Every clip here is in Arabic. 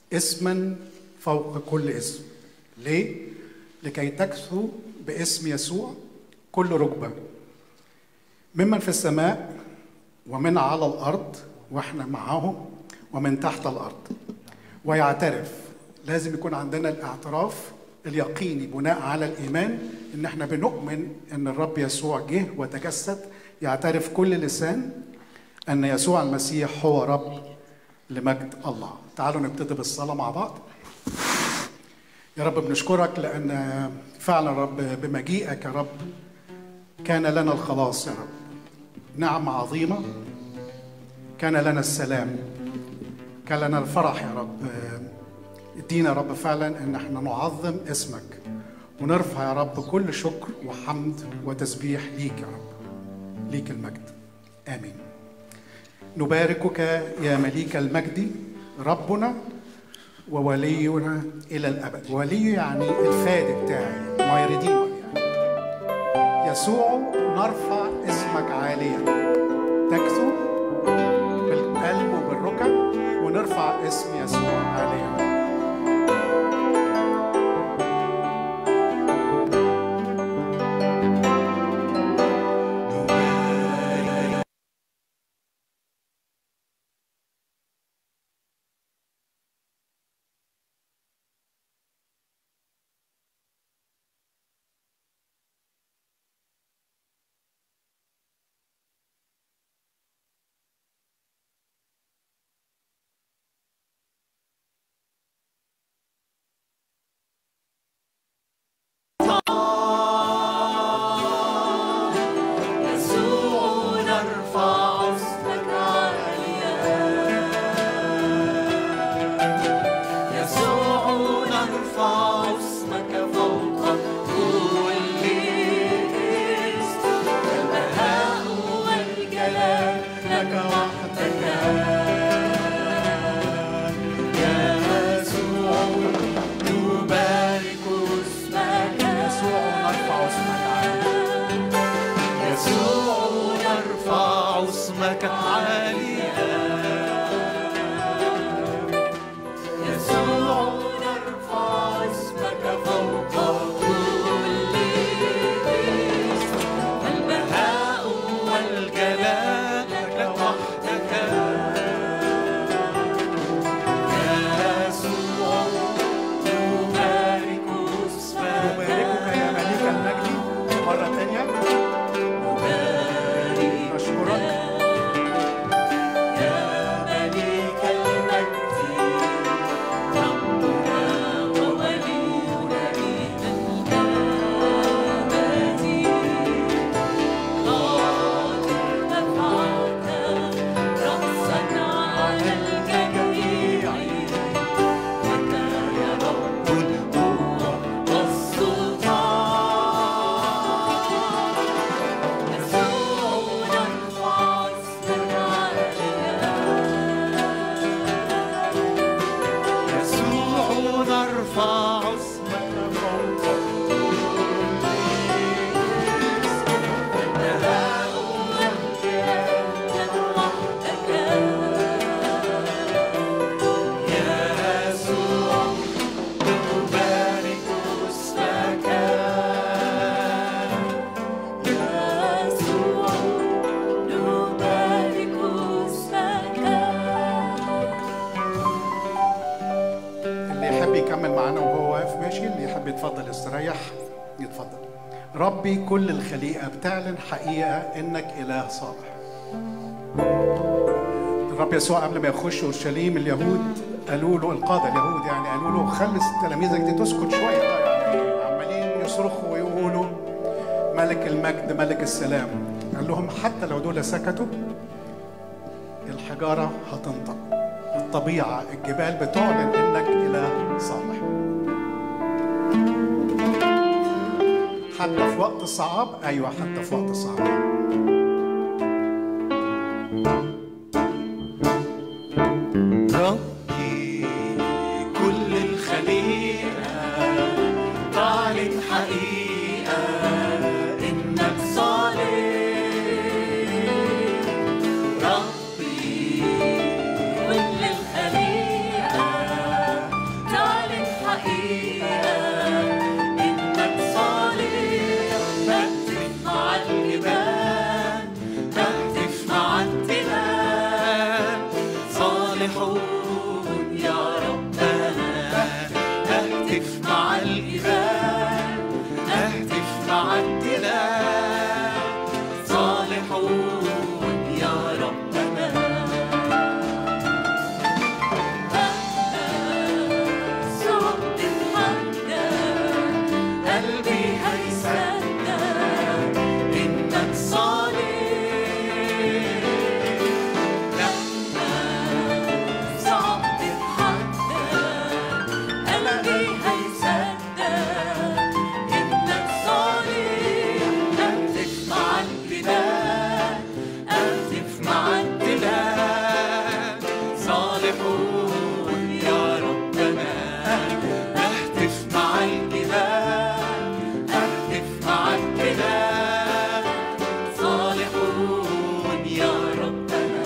اسما فوق كل اسم. ليه؟ لكي تكثو باسم يسوع كل ركبة، ممن في السماء ومن على الأرض، وإحنا معاه، ومن تحت الأرض، ويعترف. لازم يكون عندنا الاعتراف اليقيني بناء على الإيمان إن إحنا بنؤمن إن الرب يسوع جه وتجسد. يعترف كل لسان أن يسوع المسيح هو رب لمجد الله. تعالوا نبتدي بالصلاة مع بعض. يا رب بنشكرك لأن فعلا رب بمجيئك يا رب كان لنا الخلاص يا رب، نعمة عظيمة، كان لنا السلام، كان لنا الفرح يا رب. ادينا يا رب فعلا ان احنا نعظم اسمك ونرفع يا رب كل شكر وحمد وتسبيح ليك يا رب، ليك المجد. آمين. نباركك يا مليك المجد ربنا وولينا إلى الأبد. ولي يعني الفادي بتاعي، ماي ريديمر يعني. يسوع نرفع اسمك عاليا، تكثو بالقلب وبالركب ونرفع اسم يسوع عاليا. ربي كل الخليقة بتعلن حقيقة إنك إله صالح. الرب يسوع قبل ما يخش أورشليم اليهود قالوا له، القادة اليهود يعني قالوا له خلص تلاميذك دي تسكت شوية، يعني عمالين يصرخوا ويقولوا ملك المجد ملك السلام. قال لهم حتى لو دول سكتوا الحجارة هتنطق، الطبيعة الجبال بتعلن إنك إله صالح. حتى في وقت صعب، أيوة حتى في وقت صعب. ربي كل الخليقة تعلن حقيقة إنك صالح. ربي كل الخليقة الإله صالحون يا ربنا. صعبت حتى قلبي هيصدق إنك صالح. لما صعبت حتى قلبي هيصدق إنك صالح. أهتف مع البلاد، أهتف مع البلاد صالحون يا ربنا. أهتف مع البلاد، أهتف مع البلاد صالحون يا ربنا.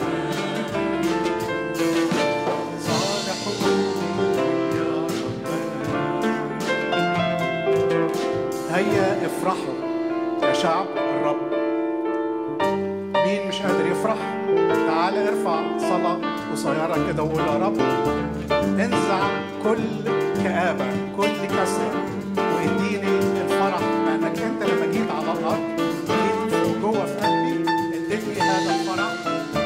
صالحون يا ربنا. هيا افرحوا يا شعب الرب. مين مش قادر يفرح؟ تعال ارفع صلاة قصيرة كده وقول يا رب انزع كل كآبة، كل كسرة، واديني الفرح، لأنك أنت لما جيت على الأرض جيت جوه في قلبي اديتني هذا الفرح.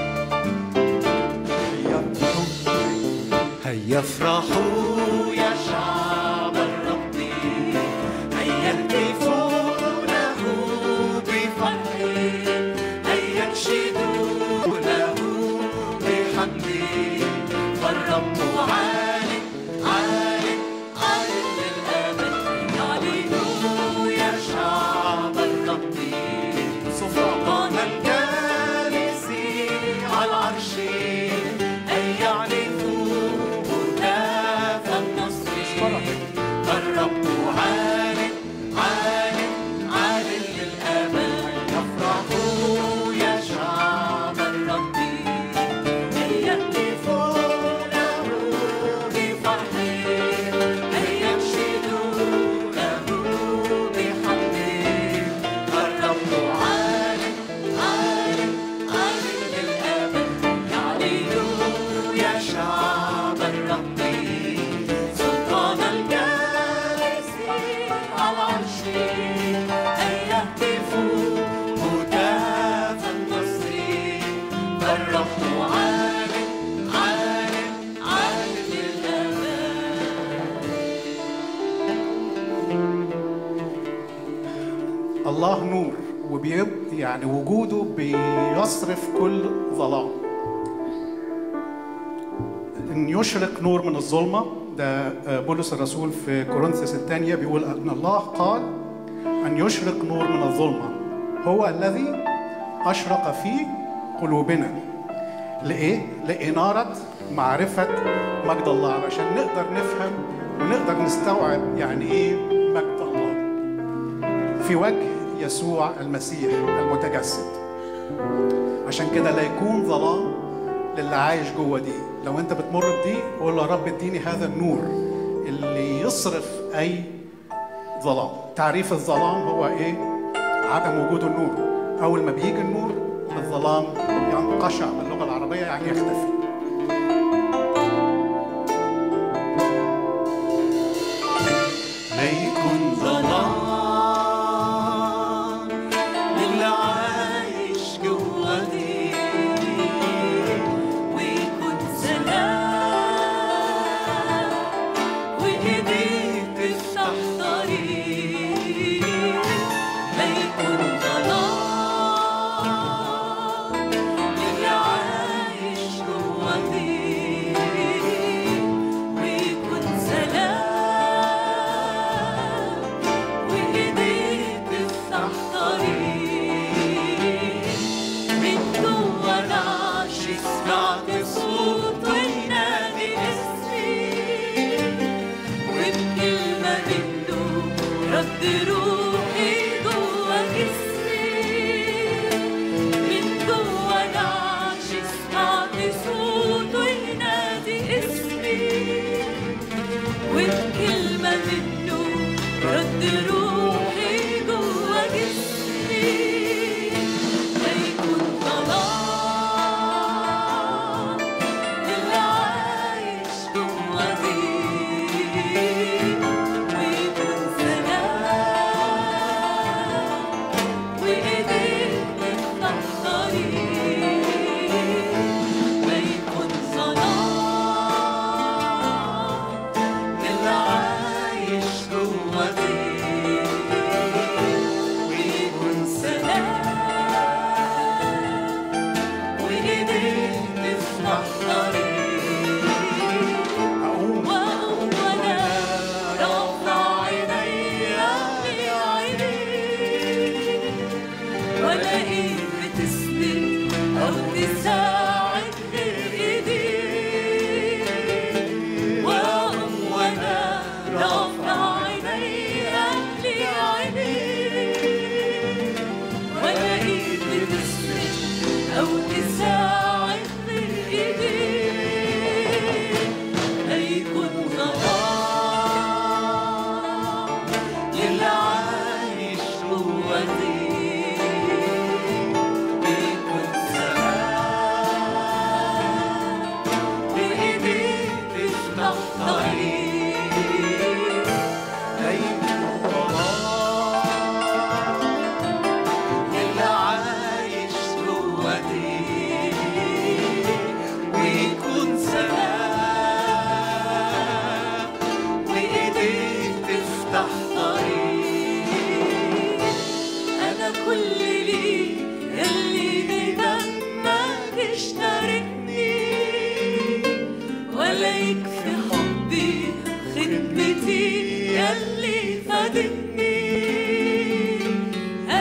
هيا افرحوا يا شعب الرب، هيا اهتفوا له بفرح، هيا انشدوا له بحمد، فالرب عال عال عال للأبد. يعلنوا يا شعب الرب سلطان الجالس على العرش، هيا يعرفوا هتاف النصر، فالرب عال عال عال للأبد. يفرحوا يا شعب الرب، هيا اهتفوا له بفرح، هيا انشدوا له بحمد، فالرب عال عال عال للأبد. يعلنوا يا شعب الرب سلطان الجالس على العرش، هيا اهتفوا هتاف النصر، فالرب عال عال عال للأبد. الله نور يعني وجوده بيصرف كل ظلام. ان يشرق نور من الظلمه، ده بولس الرسول في كورنثوس الثانيه بيقول ان الله قال ان يشرق نور من الظلمه، هو الذي اشرق في قلوبنا. لايه؟ لاناره معرفه مجد الله، علشان نقدر نفهم ونقدر نستوعب يعني ايه مجد الله في وجه يسوع المسيح المتجسد. عشان كده لا يكون ظلام للي عايش جوه دي. لو انت بتمر بدي قول يا رب اديني هذا النور اللي يصرف اي ظلام. تعريف الظلام هو ايه؟ عدم وجود النور. اول ما بيجي النور الظلام ينقشع باللغه العربيه، يعني يختفي. لا يكون ظلام للي عايش جوا دي، ويكون سلام وإيديك تفتح طريق. لا يكون ظلام للي عايش جوا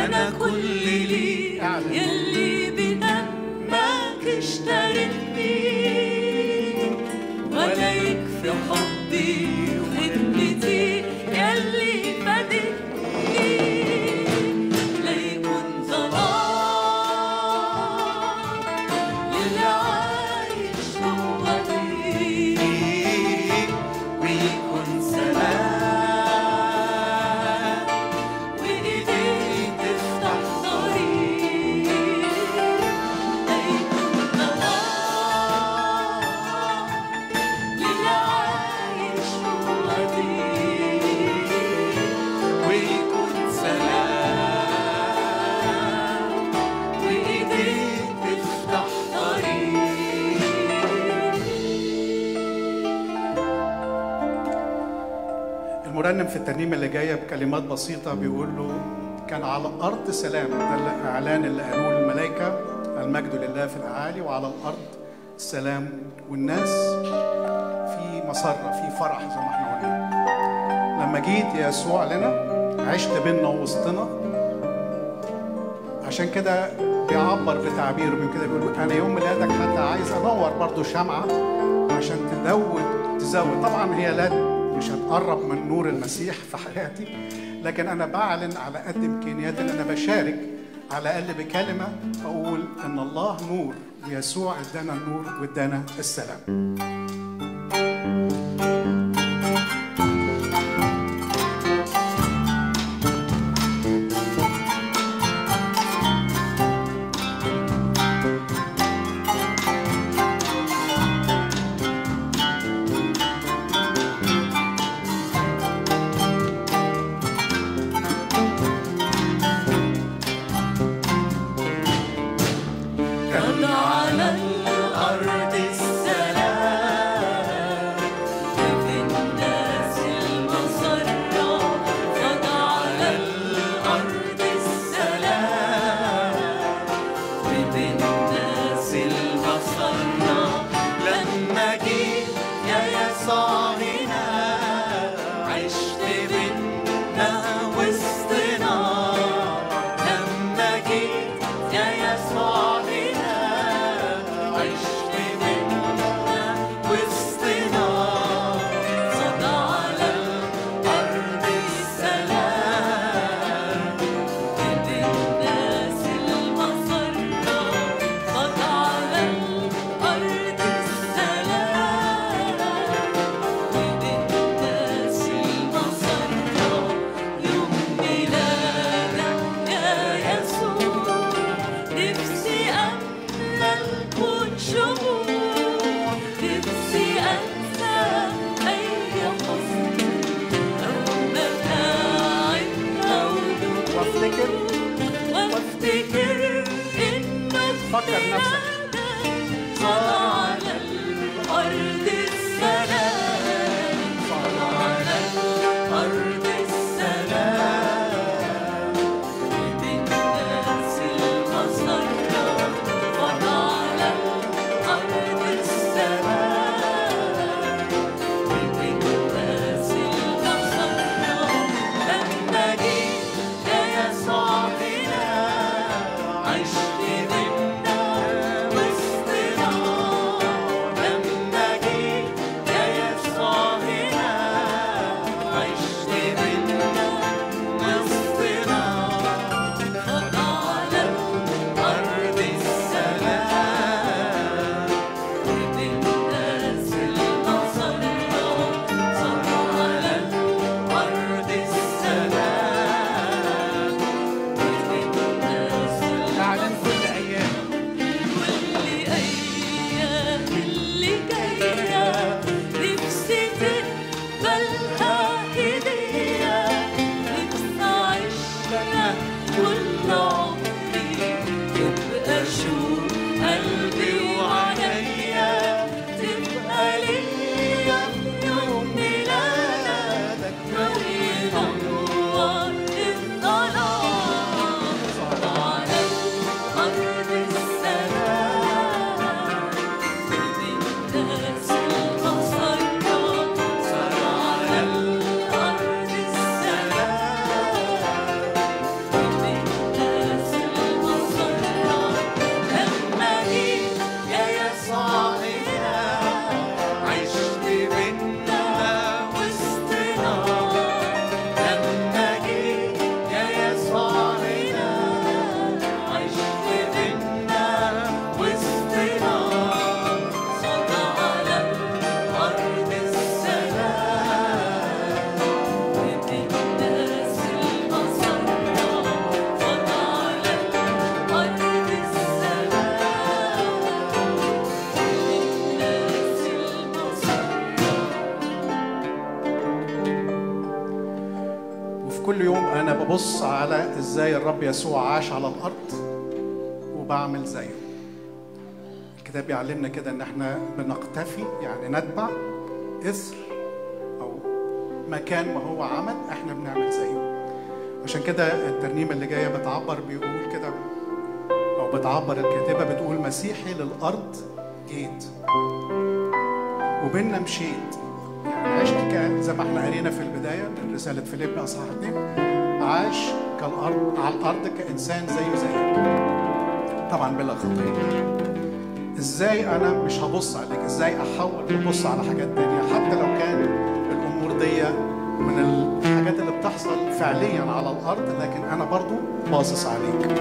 أنا كل ليك يلي بدمك اشتريتني، ولا يكفي حبي وخدمتي يلي فادتني. لا يكون ظلام للي عايش جواتي، ويكون سلام وإيديك تفتح طريق. لا يكون ظلام للي عايش جواتي، ويكون سلام وإيديك تفتح طريق. المرنم في الترنيمة اللي جاية بكلمات بسيطة بيقول له كان على الأرض سلام، ده الإعلان اللي قالوه الملائكة، المجد لله في الأعالي وعلى الأرض السلام، والناس في مسرة في فرح زي ما احنا قلنا. لما جيت يا يسوع لنا عشت بينا ووسطنا، عشان كده بيعبر بتعبير من كده بيقول أنا يوم ميلادك حتى عايز أنور برضو شمعة عشان تزود. طبعا هي لا مش هتقرب من نور المسيح في حياتي، لكن أنا بعلن على قد إمكانياتي إن أنا بشارك على الأقل بكلمة أقول إن الله نور ويسوع إدانا النور وإدانا السلام. كان على الأرض السلام، وفي الناس المسرة. كان على الأرض السلام، وفي الناس المسرة. لما جيت يا يسوع هنا عشت بينا وسطنا. لما جيت يا يسوع هنا عشت بينا وسطنا. صدى على الأرض السلام، وفي الناس المسرة. صدى على الأرض السلام، وفي الناس المسرة. يوم ميلادك يا يسوع نفسي أملى الكون شموع، نفسي أنسى أي حزن أو متاعب أو وافتكر وافتكر إنك فكر نفسك. صلى على الأرض السلام، صلى على الأرض السلام، وفي الناس المسرة. صلى على الأرض السلام، وفي الناس المسرة. لما جيت يا يسوع هنا عشت بينا ببص على ازاي الرب يسوع عاش على الارض وبعمل زيه. الكتاب بيعلمنا كده ان احنا بنقتفي، يعني نتبع اثر او مكان ما هو عمل احنا بنعمل زيه. عشان كده الترنيمه اللي جايه بتعبر، بيقول كده او بتعبر الكاتبه بتقول: مسيحي للارض جيت وبيننا مشيت. يعني عشت زي ما احنا قرينا في البدايه من رساله فيليب اصحاح 2، عاش كالارض على الارض كانسان زيه زيك، طبعا بلا خطيه. ازاي انا مش هبص عليك؟ ازاي احاول ابص على حاجات تانية حتى لو كان الامور دي من الحاجات اللي بتحصل فعليا على الارض، لكن انا برضو باصص عليك.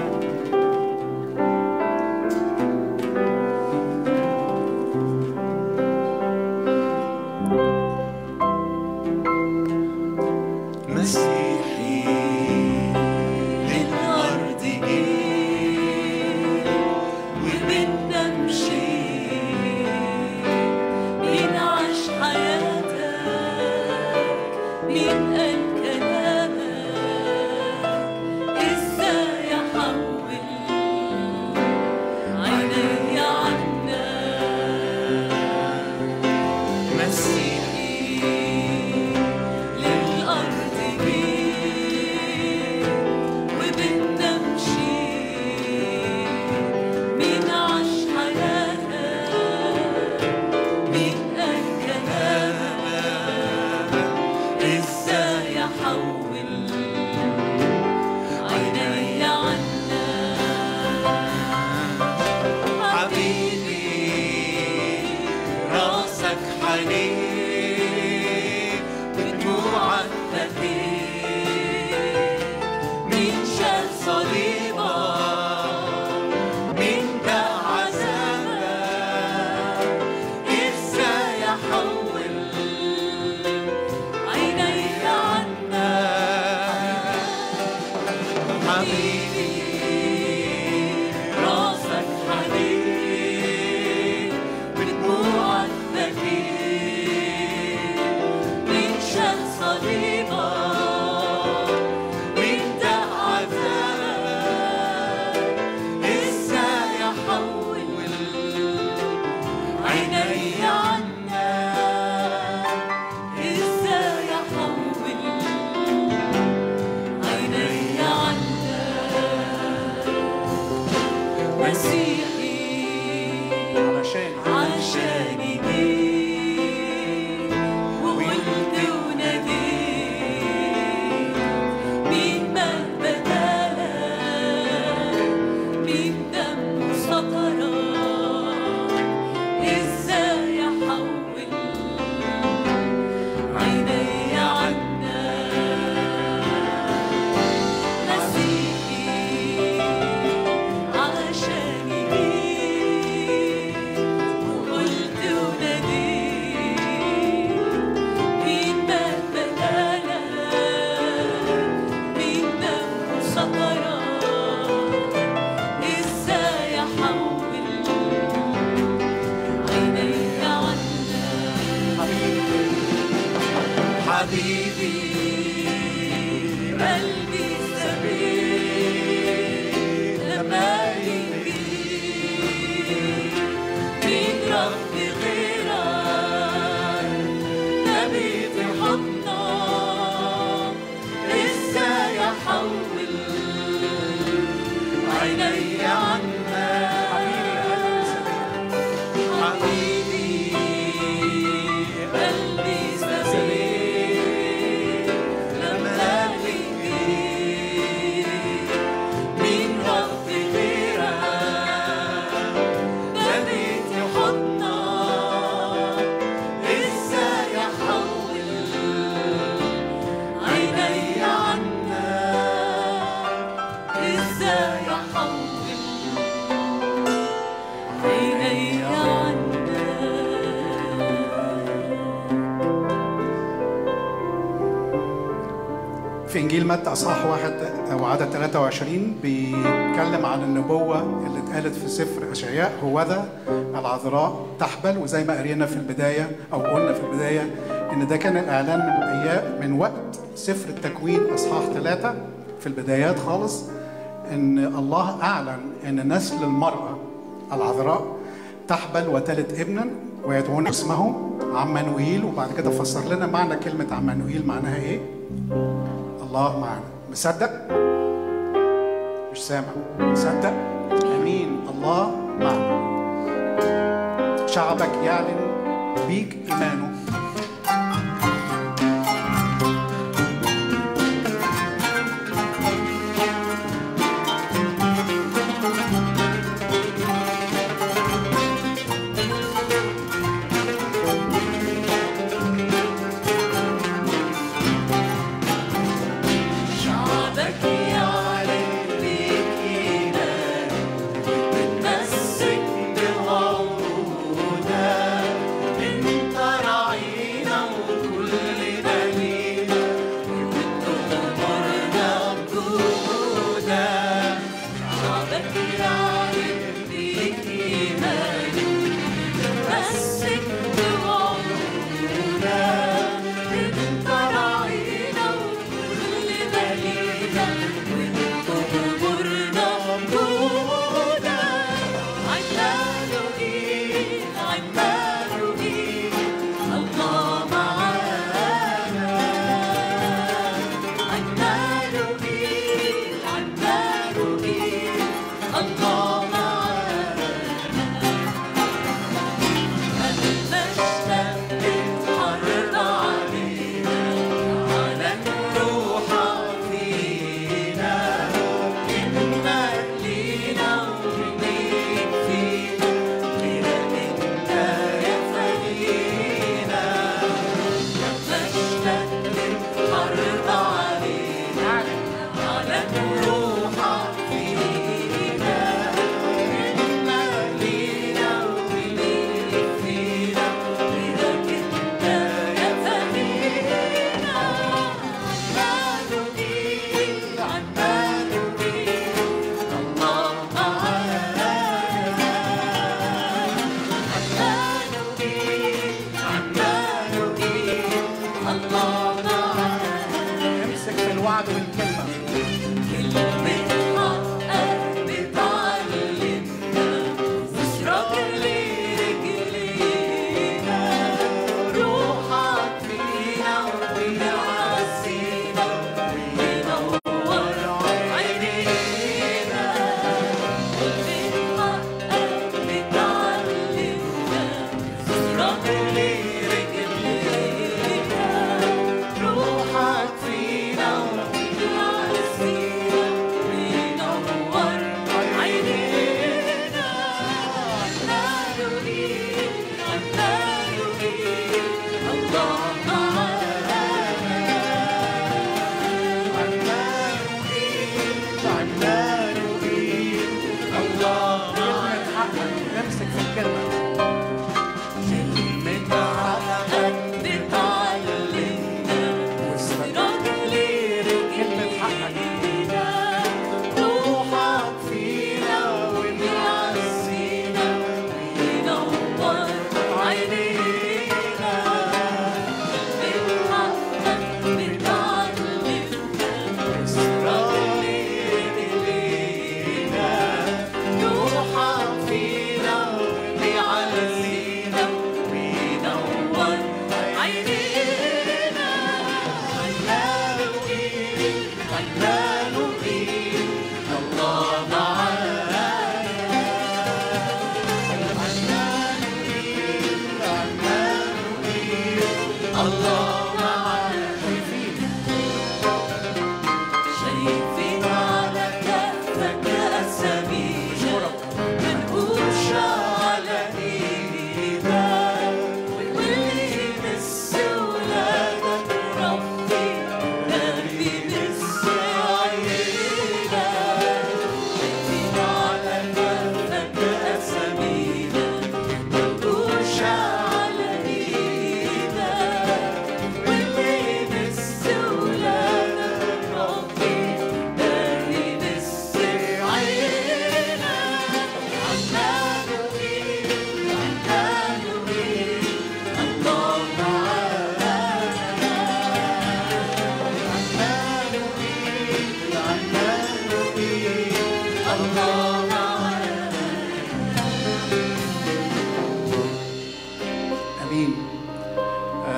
في إنجيل متى أصحاح 1 أو عدد 23 بيتكلم عن النبوة اللي اتقالت في سفر أشعياء: هوذا العذراء تحبل. وزي ما قرينا في البداية أو قلنا في البداية إن ده كان الإعلان من وقت سفر التكوين أصحاح 3 في في البدايات خالص ان الله اعلن ان نسل المراه العذراء تحبل وتلد ابنا ويدعون اسمه عمانوئيل. وبعد كده فسر لنا معنى كلمه عمانوئيل معناها ايه. الله معنا. مصدق؟ مش سامع. مصدق؟ امين. الله معنا. شعبك يعلن بيك ايمانه.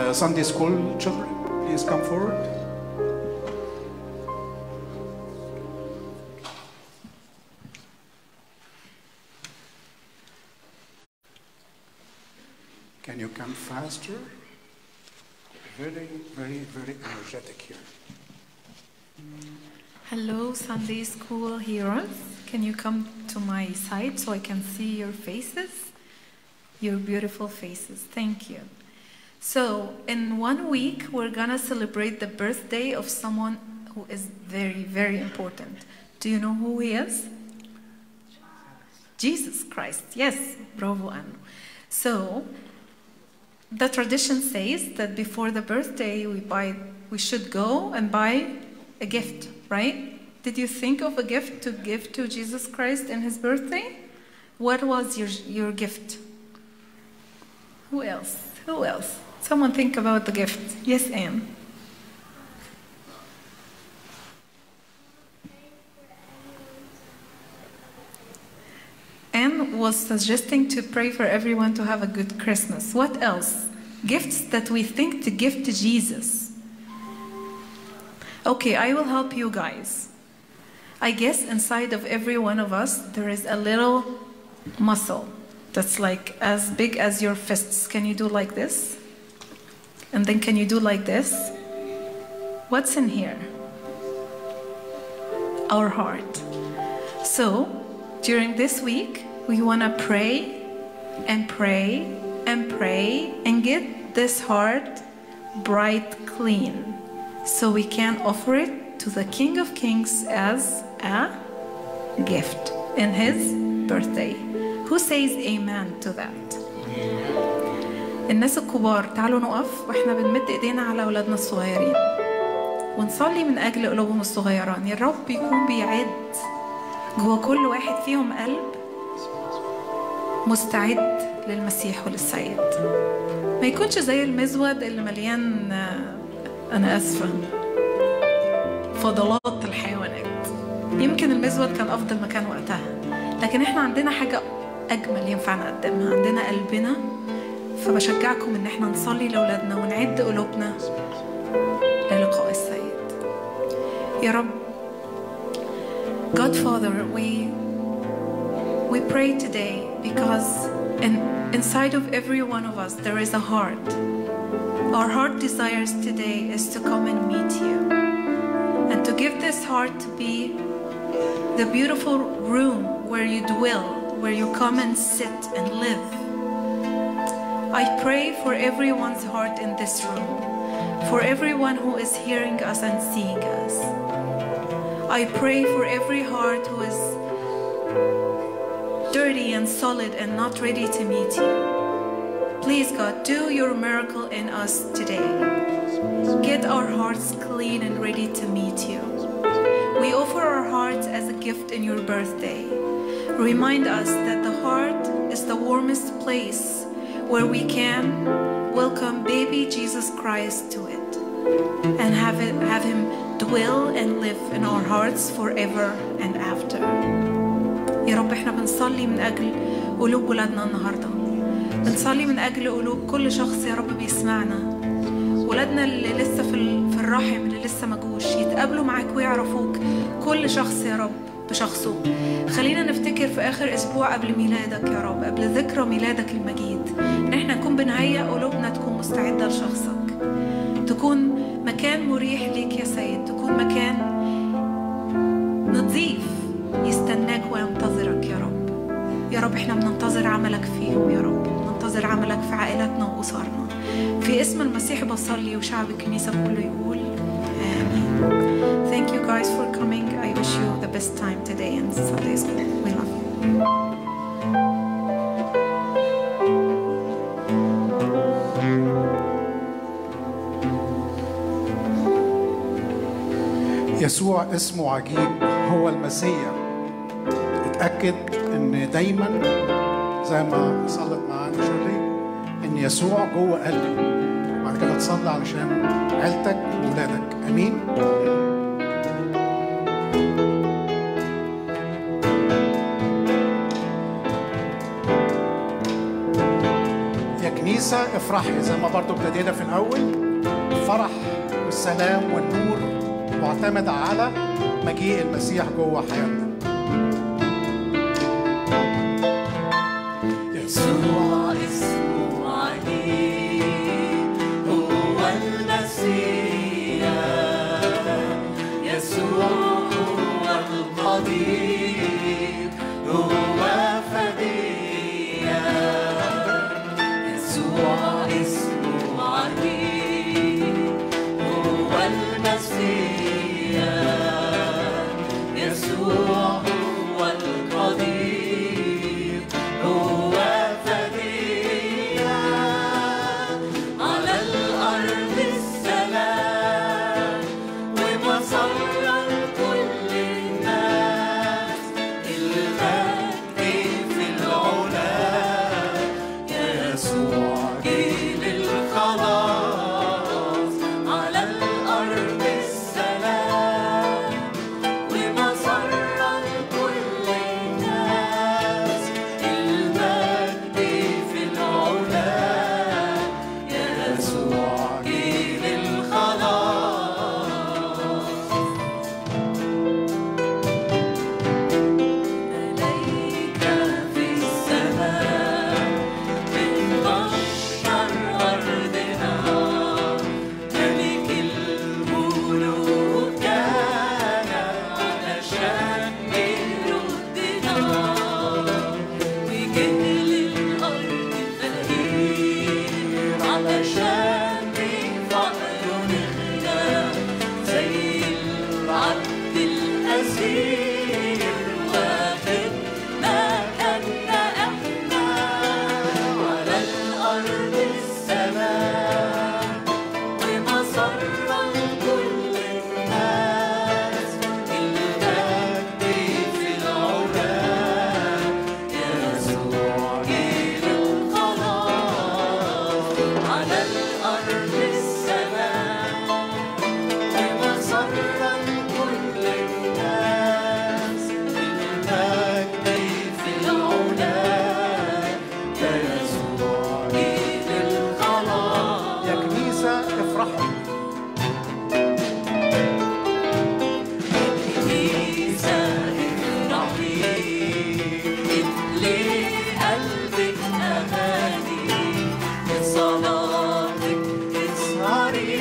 Sunday school children, please come forward. Can you come faster? Very, very, very energetic here. Hello, Sunday School heroes. Can you come to my side so I can see your faces? Your beautiful faces. Thank you. So, in 1 week, we're gonna celebrate the birthday of someone who is very, very important. Do you know who he is? Jesus Christ. Yes, bravo, Anu. So, the tradition says that before the birthday, we should go and buy a gift, right? Did you think of a gift to give to Jesus Christ in his birthday? What was your gift? Who else? Who else? Someone think about the gift. Yes, Anne. Anne was suggesting to pray for everyone to have a good Christmas. What else? Gifts that we think to give to Jesus. Okay, I will help you guys. I guess inside of every one of us, there is a little muscle that's like as big as your fists. Can you do like this? And then can you do like this? What's in here? Our heart. So, during this week, we want to pray and pray and pray and get this heart bright clean so we can offer it to the King of Kings as a gift in his birthday. Who says amen to that? الناس الكبار تعالوا نقف واحنا بنمد ايدينا على اولادنا الصغيرين ونصلي من اجل قلوبهم الصغيران. يا رب يكون بيعد جوا كل واحد فيهم قلب مستعد للمسيح وللسيد. ما يكونش زي المزود اللي مليان انا اسفه فضلات الحيوانات. يمكن المزود كان افضل مكان وقتها، لكن احنا عندنا حاجه اجمل ينفع نقدمها، عندنا قلبنا. فبشجعكم ان احنا نصلي لاولادنا ونعد قلوبنا للقاء السيد. يا رب God Father, we pray today because inside of every one of us there is a heart. Our heart desires today is to come and meet you and to give this heart to be the beautiful room where you dwell, where you come and sit and live. I pray for everyone's heart in this room, for everyone who is hearing us and seeing us. I pray for every heart who is dirty and solid and not ready to meet you. Please, God, do your miracle in us today. Get our hearts clean and ready to meet you. We offer our hearts as a gift in your birthday. Remind us that the heart is the warmest place where we can welcome baby Jesus Christ to it and have him dwell and live in our hearts forever and after. يا رب احنا بنصلي من أجل قلوب ولادنا النهاردة، بنصلي من أجل قلوب كل شخص يا رب بيسمعنا، ولادنا اللي لسه في الرحم اللي لسه ما جوش يتقابلوا معاك ويعرفوك، كل شخص يا رب بشخصه. خلينا نفتكر في آخر أسبوع قبل ميلادك يا رب، قبل ذكرى ميلادك المجيد، إن احنا نكون بنهيئ قلوبنا تكون مستعدة لشخصك، تكون مكان مريح ليك يا سيد، تكون مكان نظيف يستناك وينتظرك يا رب. يا رب احنا بننتظر عملك فيهم يا رب، بننتظر عملك في عائلاتنا وأسرنا. في اسم المسيح بصلي وشعب الكنيسة كله يقول آمين. Thank you guys for coming. I wish you the best time today in Sunday school. We love you. يسوع اسمه عجيب، هو المسيح. اتأكد ان دايما زي ما صلت معانا شيرلي ان يسوع جوه قلبك. بعد كده تصلي علشان عيلتك وولادك. امين. يا كنيسة كنيسة افرحي زي ما برضو ابتدينا في الأول. فرح والسلام والنور معتمد على مجيء المسيح جوه حياتنا. يسوع اسمه عجيب هو المسيح، يسوع هو القدير هو فدية. يسوع اسمه عجيب هو المسيح، يسوع هو القدير هو فدية. على الأرض السلام ومسرة لكل الناس، المجد في العلا يا يسوع جيل الخلاص. على الأرض السلام ومسرة لكل الناس، المجد في العلا يا يسوع جيل الخلاص. ملايكة في السماء بتبشر أرضنا، ملك الملوك كان علشان يردنا، وجه للأرض فقير علشان بفقره نغنى، زي العبد الأسير واخدنا كنا احنا. على الأرض السلام ومسرة لكل الناس، المجد في العلا يا يسوع جيل الخلاص. على الأرض السلام ومسرة لكل الناس، المجد في العلا يا يسوع جيل الخلاص. يا كنيسة افرحي. كنيسة افرحي، املي قلبك أماني، بصلاتك اسهري،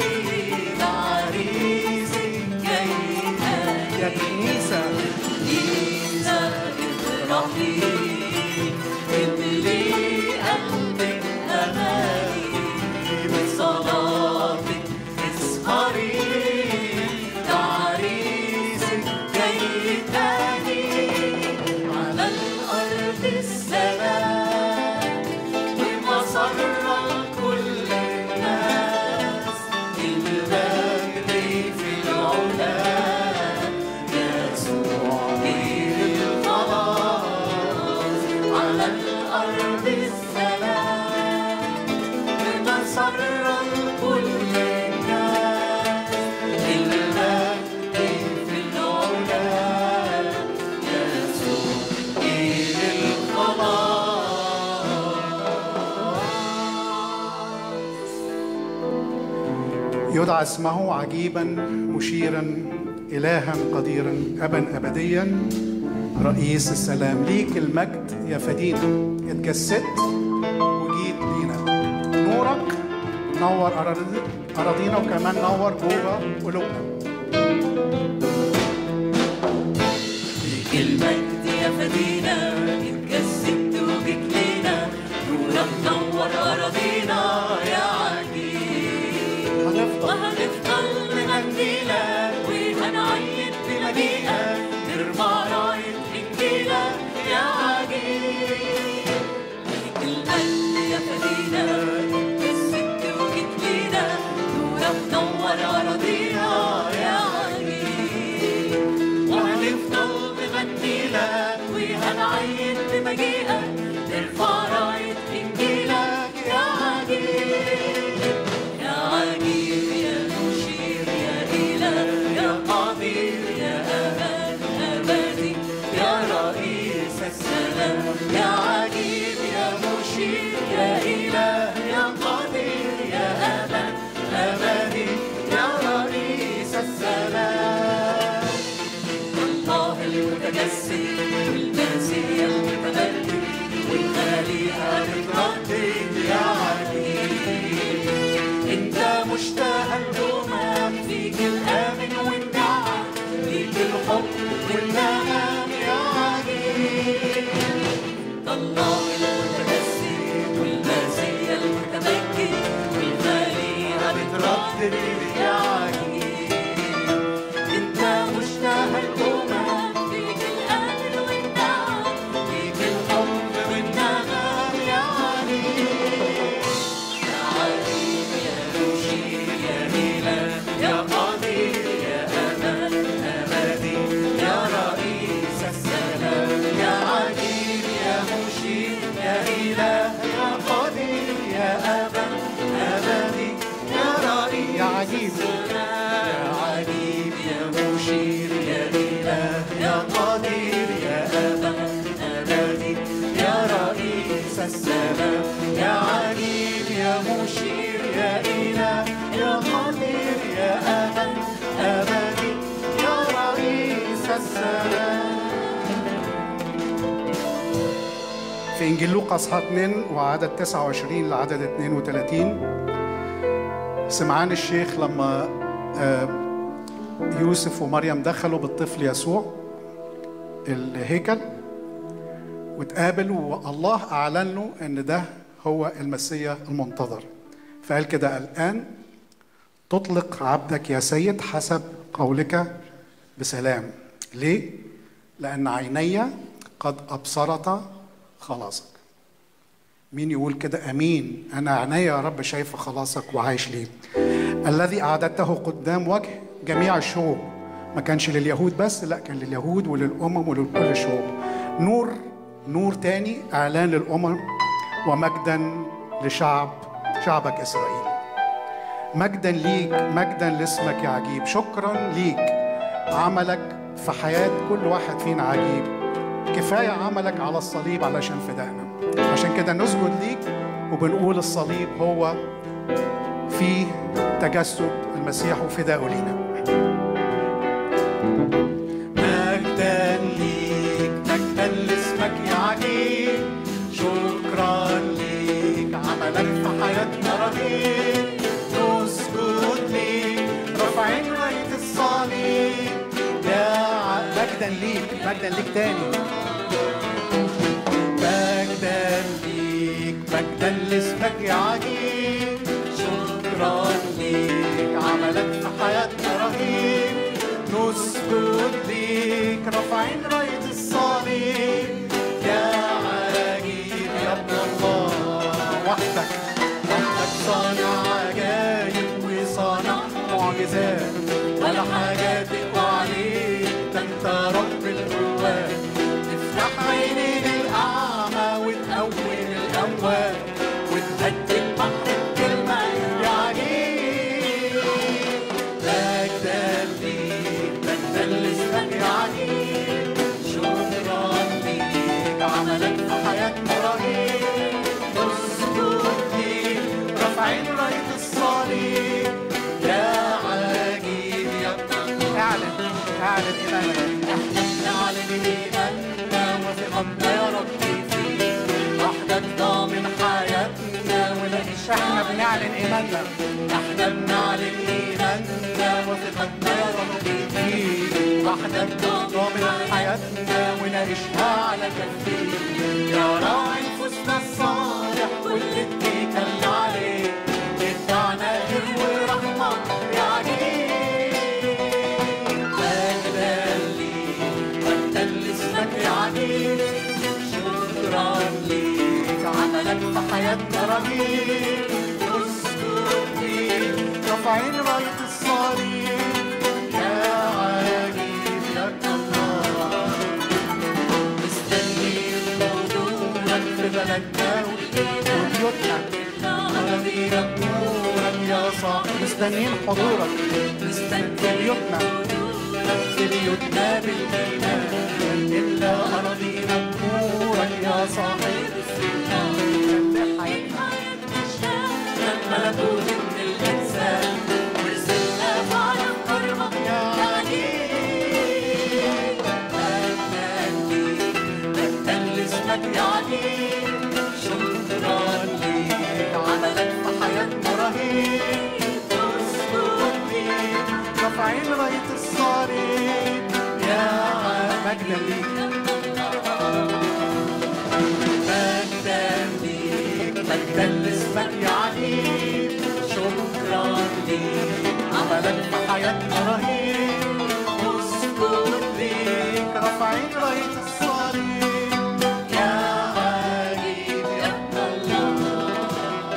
بعريسك جاي تاني. يا كنيسة كنيسة افرحي، املي قلبك أماني، بصلاتك اسهري، تعريسك جاي تاني. على الأرض السلام ومسرة لكل الناس، المجد في العلا يا يسوع جيل الخلاص. على الأرض السلام ومسرة لكل الناس، المجد في العلا يا يسوع جيل الخلاص. يدعى اسمه عجيبا مشيرا إلها قديرا أبا أبديا رئيس السلام. ليك المجد يا فدينا، اتجسدت وجيت لينا. نورك نور أراضينا وكمان نور جوه قلوبنا. ليك المجد يا فدينا، اتجسدت وجيت لينا، نورك نور أراضينا يا عجيب. وهنفضل نغنيلك وهنعيد بمجيئك، نرفع راية إنجيلك يا عجيب. ليك المجد يا فدينا، اتجسدت وجيت لينا، نورك نور أراضينا يا عجيب. وهنفضل نغنيلك وهنعيد بمجيئك، نرفع راية إنجيلك يا عجيب. يا عجيب يا مشير يا إله يا قدير يا أمان أبدي يا رئيس السلام. يا عجيب يا مشير يا إله في إنجيل لوقا اصحاح 2 وعدد 29 لعدد 32 سمعان الشيخ لما يوسف ومريم دخلوا بالطفل يسوع الهيكل واتقابلوا والله أعلن له إن ده هو المسيح المنتظر، فقال كده: الآن تطلق عبدك يا سيد حسب قولك بسلام. ليه؟ لأن عيني قد أبصرت خلاصك. مين يقول كده أمين؟ أنا عيني يا رب شايفة خلاصك وعايش ليه. الذي أعددته قدام وجه جميع الشعوب، ما كانش لليهود بس، لا كان لليهود وللأمم ولكل الشعوب. نور تاني، إعلان للأمم ومجدا شعبك إسرائيل. مجدا ليك، مجدا لاسمك يا عجيب. شكرا ليك، عملك في حياة كل واحد فينا عجيب. كفاية عملك على الصليب علشان فدائنا، عشان كده نسجد ليك وبنقول الصليب هو في تجسد المسيح وفدائه لينا. مجدا ليك، مجدا لاسمك يا عجيب. شكرا ليك، عملك في حياتنا رهيب. نسجد ليك رافعين راية الصليب يا مجدا ليك، مجدا ليك تاني. مجدا ليك، مجدا لاسمك يا عجيب. شكرا ليك، عملك في حياتنا رهيب. نسجد ليك رافعين راية الصليب يا عجيب يا ابن الله. وحدك صانع عجائب وصانع معجزات، ولا حاجة تقوى عليك، ده انت رب القوات. تفتح عينين الأعمى وتقوم الأموات، وتهدي البحر بكلمة يا عجيب. مجدا ليك، مجدا لاسمك يا عجيب. شكرا ليك، عملك في حياتنا رهيب. نسجد ليك رافعين راية الصليب يا عجيب يا ابن الله. اعلن إيمانك. احنا بنعلن إيماننا وثقتنا يا ربي فيك. وحدك ضامن حياتنا ونعيش. احنا بنعلن إيماننا. احنا بنعلن إيماننا وثقتنا يا ربي فيك. وحدك ضامن حياتنا ونعيشها على كفيك. يا راعي نفوسنا الصالح كل اتكل عليك. ادعنا خير ورحمة يا عجيب. مجدا ليك، مجدا لاسمك يا عجيب. شكرا ليك، عملك في حياتنا رهيب. نسجد ليك رافعين راية الصليب يا عجيب يا ابن الله. مستنيين حضورك في بلدنا وبيوتنا. أراضينا بنورك يا صاحب. مستنيين حضورك في بيوتنا بالإيمان. إلا أراضينا بنورك يا صاحب السلطان. ملكوت من الإنسان ورسلنا فعلا كرمك يا عجيب. مجدا ليك، مجدا لاسمك يا عجيب. شكرا ليك، عملك في حياتنا رهيب. نسجد ليك رافعين راية الصليب يا مجدا ليك. مجدا ليك، مجدا لاسمك يا عجيب. شكرا ليك، عملك في حياتنا رهيب. نسجد ليك رافعين راية الصليب يا عجيب يا ابن الله.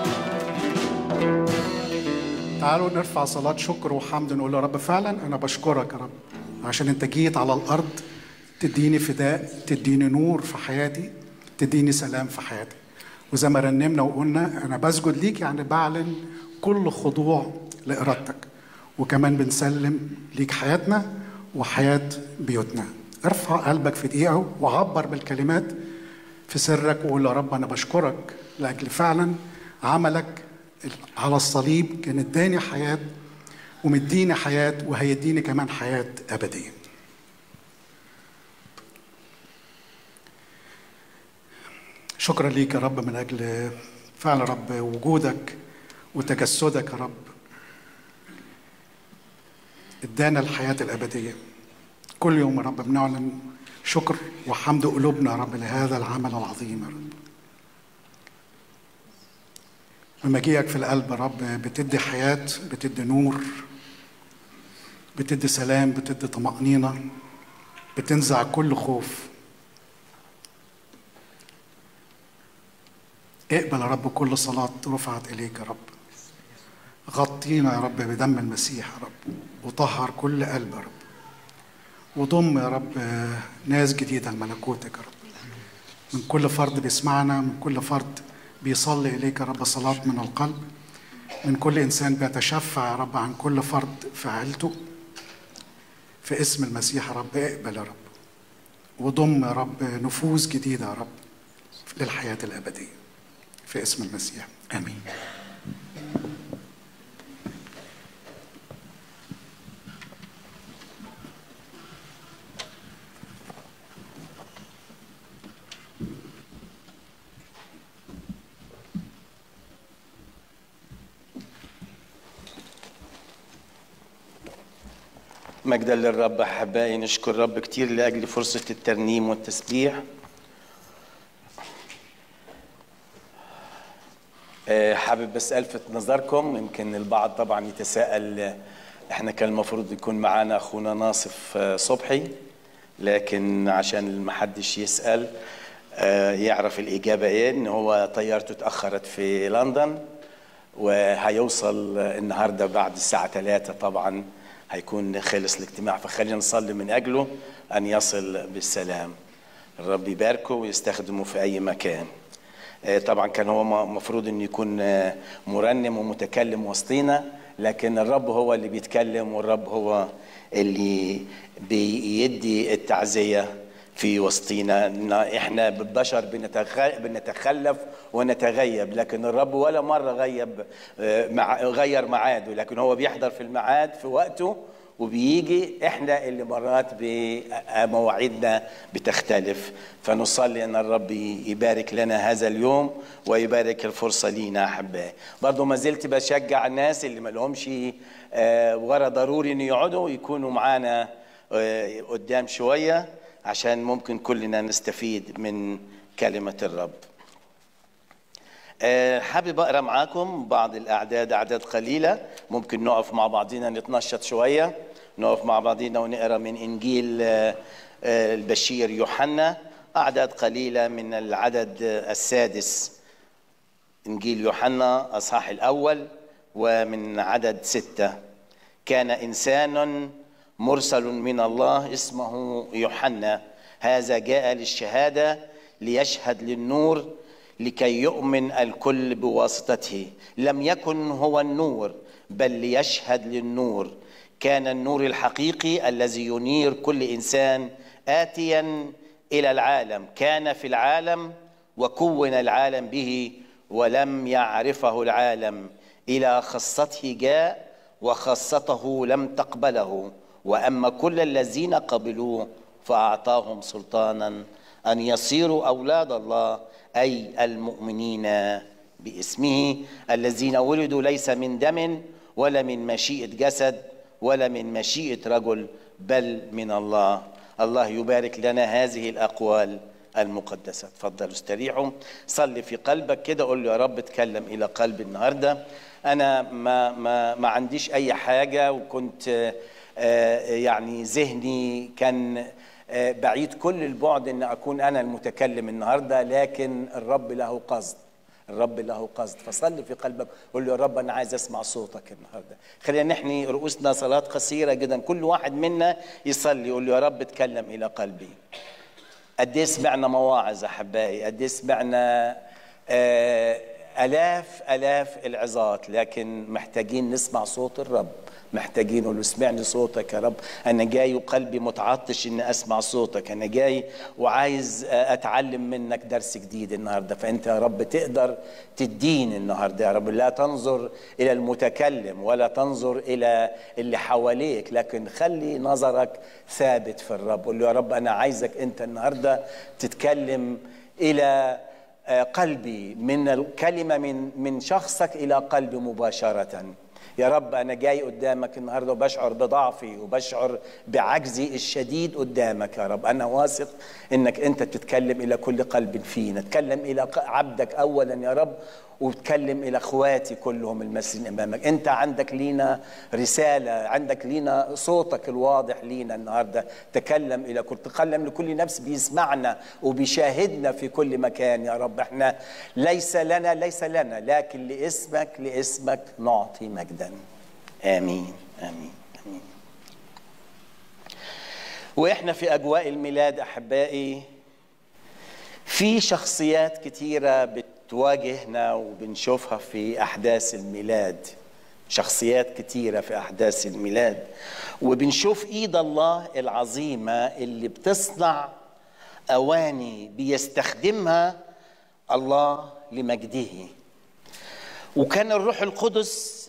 تعالوا نرفع صلاة شكر وحمد، نقول يا رب فعلا أنا بشكرك يا رب عشان أنت جيت على الأرض تديني فداء، تديني نور في حياتي، تديني سلام في حياتي. وزي ما رنمنا وقلنا أنا بسجد ليك، يعني بعلن كل خضوع لإرادتك، وكمان بنسلم ليك حياتنا وحياة بيوتنا. ارفع قلبك في دقيقة وعبر بالكلمات في سرك وقول يا رب أنا بشكرك لأجل فعلا عملك على الصليب كان اداني حياة ومديني حياة وهيديني كمان حياة أبدية. شكرا ليك يا رب من أجل فعلا رب وجودك وتجسدك يا رب ادانا الحياة الأبدية. كل يوم يا رب بنعلن شكر وحمد قلوبنا يا رب لهذا العمل العظيم يا رب. ومجيئك في القلب يا رب بتدي حياة، بتدي نور، بتدي سلام، بتدي طمأنينة، بتنزع كل خوف. اقبل يا رب كل صلاة رفعت إليك يا رب. غطينا يا رب بدم المسيح يا رب، وطهر كل قلب يا رب، وضم يا رب ناس جديدة لملكوتك يا رب. من كل فرد بيسمعنا، من كل فرد بيصلي إليك يا رب صلاة من القلب، من كل إنسان بيتشفع يا رب عن كل فرد في عيلته، في اسم المسيح يا رب اقبل يا رب، وضم يا رب نفوس جديدة يا رب للحياة الأبدية في اسم المسيح، آمين. مجدا للرب. أحبائي نشكر الرب كتير لأجل فرصة الترنيم والتسبيح. حابب بس ألفت نظركم، يمكن البعض طبعا يتساءل احنا كان المفروض يكون معانا أخونا ناصف صبحي، لكن عشان ما حدش يسأل يعرف الإجابة إيه، إن هو طيارته اتأخرت في لندن وهيوصل النهاردة بعد الساعة 3 طبعا هيكون خلص الاجتماع، فخلينا نصلي من أجله أن يصل بالسلام. الرب يباركه ويستخدمه في أي مكان. طبعا كان هو مفروض أن يكون مرنم ومتكلم وسطينا، لكن الرب هو اللي بيتكلم، والرب هو اللي بيدي التعزية في وسطينا. احنا بالبشر بنتخلف ونتغيب، لكن الرب ولا مرة غير ميعاده، لكن هو بيحضر في الميعاد في وقته وبيجي. احنا اللي مرات بمواعيدنا بتختلف، فنصلي ان الرب يبارك لنا هذا اليوم ويبارك الفرصة لينا. احبائي برضو ما زلت بشجع الناس اللي ما لهمش ورا ضروري ان يقعدوا يكونوا معانا قدام شوية، عشان ممكن كلنا نستفيد من كلمة الرب. حابب أقرأ معاكم بعض الأعداد، أعداد قليلة، ممكن نقف مع بعضنا نتنشط شوية، نقف مع بعضنا ونقرأ من إنجيل البشير يوحنا، أعداد قليلة من العدد السادس. إنجيل يوحنا أصحاح الأول ومن عدد 6. كان إنسان مرسل من الله اسمه يوحنا، هذا جاء للشهادة ليشهد للنور لكي يؤمن الكل بواسطته. لم يكن هو النور بل ليشهد للنور. كان النور الحقيقي الذي ينير كل إنسان آتيا إلى العالم. كان في العالم وكون العالم به ولم يعرفه العالم. إلى خاصته جاء وخاصته لم تقبله. وأما كل الذين قبلوه فأعطاهم سلطانا أن يصيروا أولاد الله، أي المؤمنين باسمه، الذين ولدوا ليس من دم ولا من مشيئة جسد ولا من مشيئة رجل بل من الله. الله يبارك لنا هذه الأقوال المقدسة. تفضلوا استريحوا، صلي في قلبك كده، قول له يا رب اتكلم إلى قلبي النهاردة. أنا ما عنديش أي حاجة، وكنت يعني ذهني كان بعيد كل البعد ان اكون انا المتكلم النهارده، لكن الرب له قصد، الرب له قصد. فصلي في قلبك، قول له يا رب انا عايز اسمع صوتك النهارده. خلينا نحني رؤوسنا صلاه قصيره جدا، كل واحد منا يصلي يقول له يا رب اتكلم الى قلبي. قد ايه سمعنا مواعظ احبائي، قد ايه سمعنا آلاف العظات، لكن محتاجين نسمع صوت الرب، محتاجين نقول له اسمعني صوتك يا رب. أنا جاي وقلبي متعطش إني أسمع صوتك، أنا جاي وعايز أتعلم منك درس جديد النهاردة. فأنت يا رب تقدر تدين النهاردة يا رب. لا تنظر إلى المتكلم ولا تنظر إلى اللي حواليك، لكن خلي نظرك ثابت في الرب. قول له يا رب أنا عايزك أنت النهاردة تتكلم إلى قلبي، من الكلمة من شخصك إلى قلبي مباشرة. يا رب أنا جاي قدامك النهاردة وبشعر بضعفي وبشعر بعجزي الشديد قدامك يا رب. أنا واثق إنك أنت تتكلم إلى كل قلب فينا، تكلم إلى عبدك أولا يا رب، وتكلم إلى أخواتي كلهم المسلمين أمامك. أنت عندك لينا رسالة، عندك لينا صوتك الواضح لينا النهاردة. تكلم لكل نفس بيسمعنا وبيشاهدنا في كل مكان يا رب. احنا ليس لنا لكن لاسمك نعطي مجدا. آمين آمين آمين. وإحنا في أجواء الميلاد أحبائي، في شخصيات كتيرة بتواجهنا وبنشوفها في أحداث الميلاد، شخصيات كتيرة في أحداث الميلاد، وبنشوف إيد الله العظيمة اللي بتصنع أواني بيستخدمها الله لمجده. وكان الروح القدس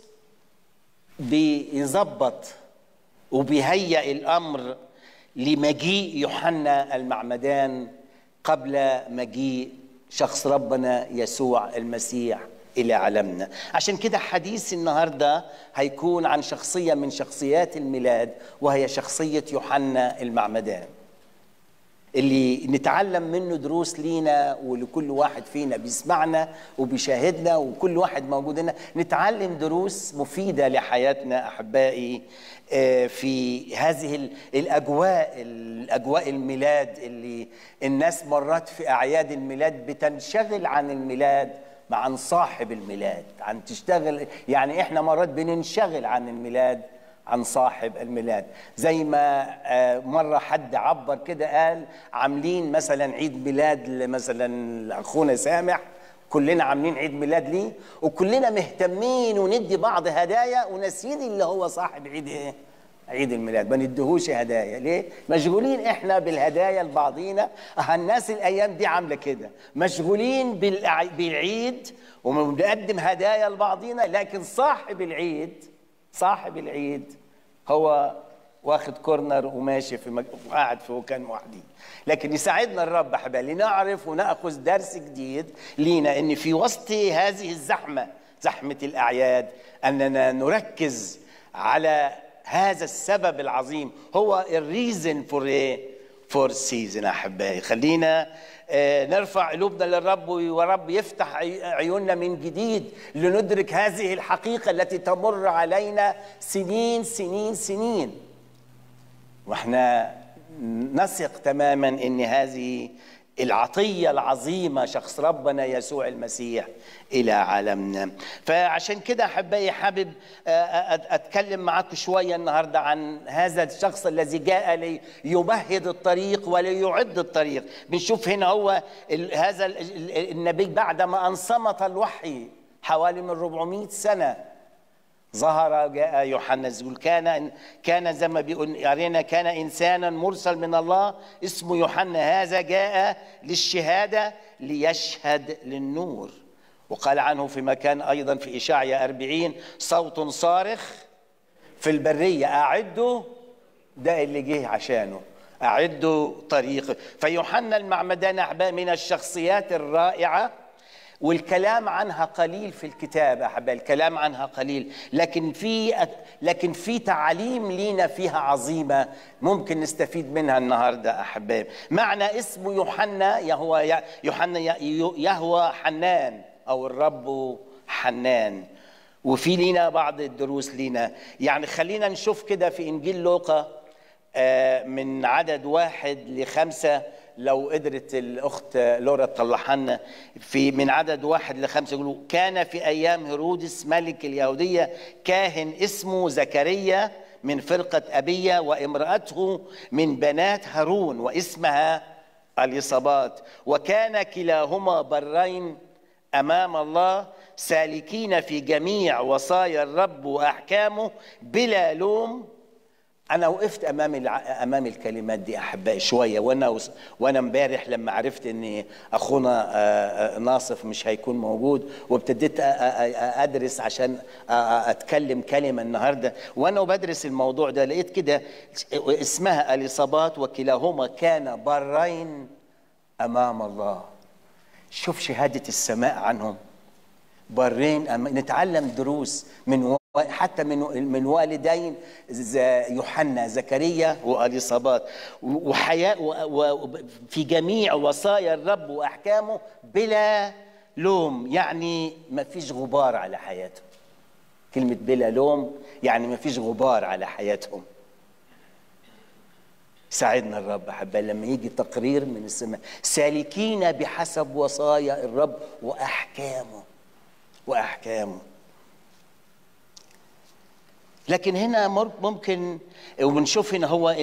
بيظبط وبيهيئ الأمر لمجيء يوحنا المعمدان قبل مجيء شخص ربنا يسوع المسيح إلى عالمنا. عشان كده حديث النهاردة هيكون عن شخصية من شخصيات الميلاد، وهي شخصية يوحنا المعمدان، اللي نتعلم منه دروس لينا ولكل واحد فينا بيسمعنا وبيشاهدنا وكل واحد موجود هنا. نتعلم دروس مفيدة لحياتنا أحبائي في هذه الأجواء الميلاد، اللي الناس مرات في أعياد الميلاد بتنشغل عن الميلاد عن صاحب الميلاد، عن تشتغل يعني إحنا مرات بننشغل عن الميلاد عن صاحب الميلاد. زي ما مرة حد عبر كده قال عاملين مثلا عيد ميلاد مثلا أخونا سامح، كلنا عاملين عيد ميلاد ليه وكلنا مهتمين وندي بعض هدايا وناسين اللي هو صاحب عيد الميلاد، ما نديهوش هدايا. ليه؟ مشغولين احنا بالهدايا لبعضينا. الناس الايام دي عامله كده، مشغولين بالعيد وبنقدم هدايا لبعضينا، لكن صاحب العيد هو واخد كورنر وماشي قاعد في مكان وحدي. لكن يساعدنا الرب حبايبي لنعرف ونأخذ درس جديد لينا، ان في وسط هذه زحمة الأعياد أننا نركز على هذا السبب العظيم، هو الريزن فور سيزن. أحبائي خلينا نرفع قلوبنا للرب، ورب يفتح عيوننا من جديد لندرك هذه الحقيقة التي تمر علينا سنين، واحنا نثق تماما ان هذه العطية العظيمة شخص ربنا يسوع المسيح إلى عالمنا. فعشان كده أحبائي حابب أتكلم معاكم شوية النهاردة عن هذا الشخص الذي جاء ليمهد الطريق وليعد الطريق. بنشوف هنا هو هذا النبي بعدما أنصمت الوحي حوالي من 400 سنة ظهر، جاء يوحنا يقول كان زي ما بيقول يارينا كان إنسانا مرسل من الله اسمه يوحنا، هذا جاء للشهادة ليشهد للنور. وقال عنه في مكان أيضا في إشعياء 40 صوت صارخ في البرية أعدوا، ده اللي جه عشانه، أعدوا طريق. فيوحنا المعمدان أحبائي من الشخصيات الرائعة، والكلام عنها قليل في الكتاب أحبائي، الكلام عنها قليل، لكن في تعاليم لينا فيها عظيمة ممكن نستفيد منها النهاردة أحبائي. معنى اسمه يوحنا يهوى حنان أو الرب حنان. وفي لينا بعض الدروس لينا، يعني خلينا نشوف كده في إنجيل لوقا من عدد 1 ل5، لو قدرت الأخت لورا تطلعها لنا من عدد 1 ل5. يقولوا كان في أيام هيرودس ملك اليهودية كاهن اسمه زكريا من فرقة أبية، وامرأته من بنات هارون واسمها اليصابات، وكان كلاهما برين أمام الله سالكين في جميع وصايا الرب وأحكامه بلا لوم. أنا وقفت أمام الكلمات دي أحبائي شوية، وأنا امبارح لما عرفت إن أخونا ناصف مش هيكون موجود، وابتديت أدرس عشان أتكلم كلمة النهاردة. وأنا بدرس الموضوع ده لقيت كده اسمها اليصابات وكلاهما كان برين أمام الله. شوف شهادة السماء عنهم، برين نتعلم دروس من حتى من والدين يوحنا زكريا وأليصابات، وحياة في جميع وصايا الرب وأحكامه بلا لوم، يعني ما فيش غبار على حياتهم. كلمة بلا لوم يعني ما فيش غبار على حياتهم. ساعدنا الرب أحبائي لما يجي تقرير من السماء، سالكين بحسب وصايا الرب وأحكامه. لكن هنا ممكن وبنشوف هنا هو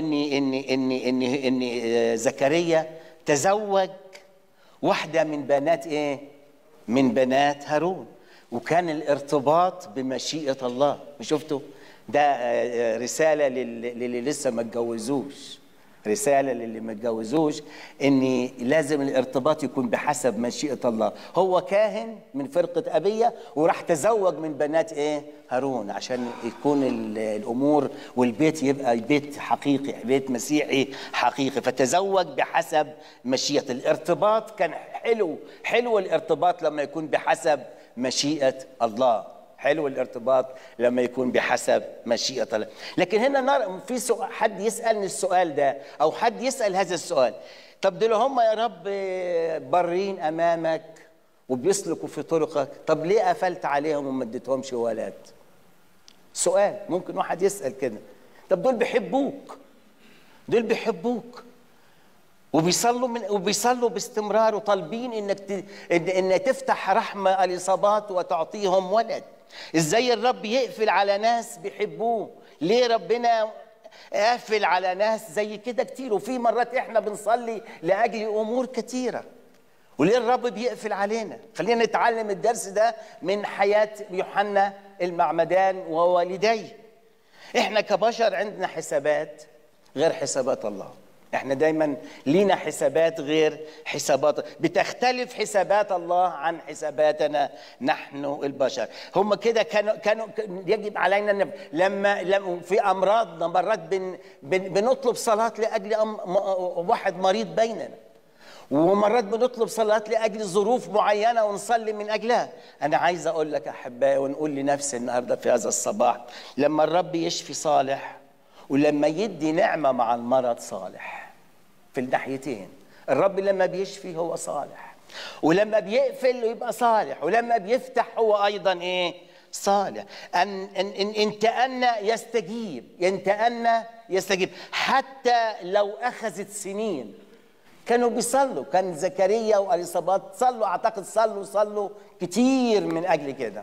إن زكريا تزوج واحدة من بنات إيه؟ من بنات هارون، وكان الارتباط بمشيئة الله. شفتوا ده رسالة للي لسه ما اتجوزوش، رسالة للي ما اتجوزوش ان لازم الارتباط يكون بحسب مشيئة الله. هو كاهن من فرقة أبية وراح تزوج من بنات ايه؟ هارون، عشان يكون الامور والبيت يبقى بيت حقيقي، بيت مسيحي حقيقي. فتزوج بحسب مشيئة. الارتباط كان حلو الارتباط لما يكون بحسب مشيئة الله، حلو الارتباط لما يكون بحسب مشيئة الله. لكن هنا في حد يسألني السؤال ده، أو حد يسأل هذا السؤال، طب دول هم يا رب برين أمامك وبيسلكوا في طرقك، طب ليه قفلت عليهم وما اديتهمش ولاد؟ سؤال ممكن واحد يسأل كده. طب دول بيحبوك وبيصلوا باستمرار وطالبين انك تفتح رحمة اليصابات وتعطيهم ولد. ازاي الرب يقفل على ناس بيحبوه؟ ليه ربنا قافل على ناس زي كده كتير؟ وفي مرات احنا بنصلي لاجل امور كتيرة، وليه الرب بيقفل علينا؟ خلينا نتعلم الدرس ده من حياة يوحنا المعمدان ووالديه. احنا كبشر عندنا حسابات غير حسابات الله. احنا دايما لينا حسابات غير حسابات، بتختلف حسابات الله عن حساباتنا نحن البشر. هم كده كانوا يجب علينا لما في امراضنا مرات بنطلب صلاة لاجل واحد مريض بيننا، ومرات بنطلب صلاة لاجل ظروف معينة ونصلي من اجلها. انا عايز اقول لك احبائي، ونقول لنفسي النهارده في هذا الصباح، لما الرب يشفي صالح ولما يدي نعمة مع المرض صالح في الناحيتين. الرب لما بيشفي هو صالح، ولما بيقفل يبقى صالح، ولما بيفتح هو أيضا إيه؟ صالح. إن تأنى يستجيب حتى لو أخذت سنين. كانوا بيصلوا، كان زكريا وأليصابات صلوا، أعتقد صلوا كتير من أجل كده،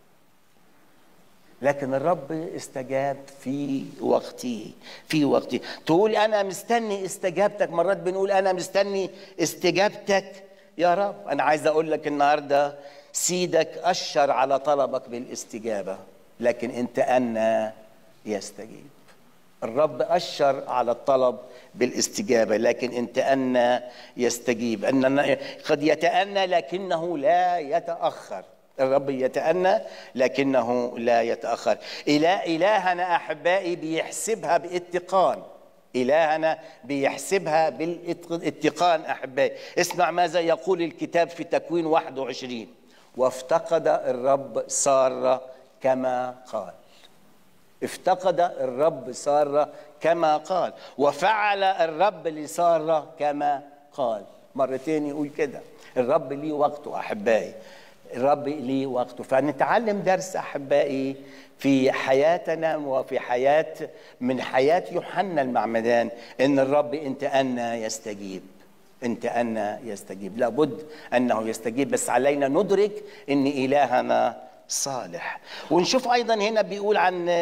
لكن الرب استجاب في وقته. تقول أنا مستني استجابتك، مرات بنقول أنا مستني استجابتك يا رب. أنا عايز أقول لك النهاردة سيدك أشر على طلبك بالاستجابة، لكن أنت أنا يستجيب. الرب أشر على الطلب بالاستجابة، لكن أنت أنا يستجيب. أننا قد يتأنى لكنه لا يتأخر. الرب يتأنى لكنه لا يتأخر. إلهنا أحبائي بيحسبها باتقان، إلهنا بيحسبها بالاتقان أحبائي. اسمع ماذا يقول الكتاب في تكوين 21: وافتقد الرب سارة كما قال. افتقد الرب سارة كما قال، وفعل الرب لسارة كما قال. مرتين يقول كده. الرب ليه وقته أحبائي، الرب ليه وقته. فنتعلم درس أحبائي في حياتنا وفي من حياة يوحنا المعمدان، إن الرب أنت أنا يستجيب. لابد أنه يستجيب، بس علينا ندرك أن إلهنا صالح. ونشوف أيضا هنا بيقول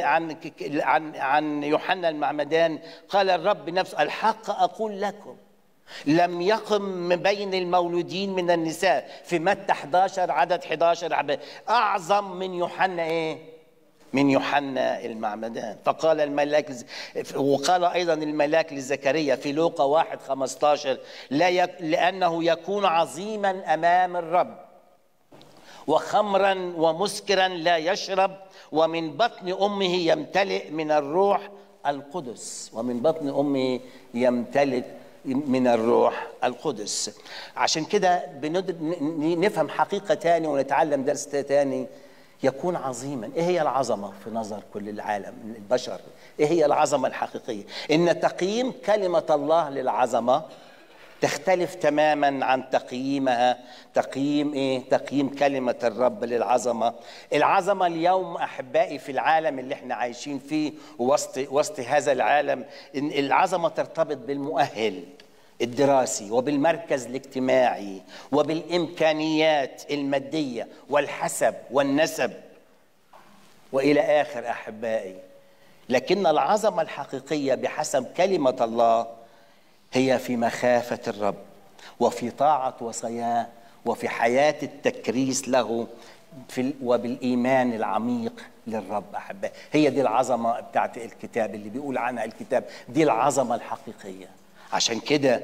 عن يوحنا المعمدان، قال الرب نفسه: الحق أقول لكم لم يقم من بين المولودين من النساء، في متى 11 عدد 11 أعظم من يوحنا إيه؟ من يوحنا المعمدان. فقال الملاك، وقال أيضا الملاك لزكريا في لوقا 1:15: لأنه يكون عظيما أمام الرب، وخمرا ومسكرا لا يشرب، ومن بطن أمه يمتلئ من الروح القدس. ومن بطن أمه يمتلئ من الروح القدس. عشان كده نفهم حقيقة تاني ونتعلم درس تاني، يكون عظيما. ايه هي العظمة في نظر كل العالم من البشر؟ ايه هي العظمة الحقيقية؟ ان تقييم كلمة الله للعظمة تختلف تماما عن تقييمها تقييم ايه؟ تقييم كلمة الرب للعظمة. العظمة اليوم احبائي في العالم اللي احنا عايشين فيه وسط هذا العالم، إن العظمة ترتبط بالمؤهل الدراسي وبالمركز الاجتماعي وبالامكانيات المادية والحسب والنسب والى اخر احبائي. لكن العظمة الحقيقية بحسب كلمة الله هي في مخافة الرب وفي طاعة وصاياه وفي حياة التكريس له وبالإيمان العميق للرب أحبائي. هي دي العظمة بتاعت الكتاب اللي بيقول عنها الكتاب، دي العظمة الحقيقية. عشان كده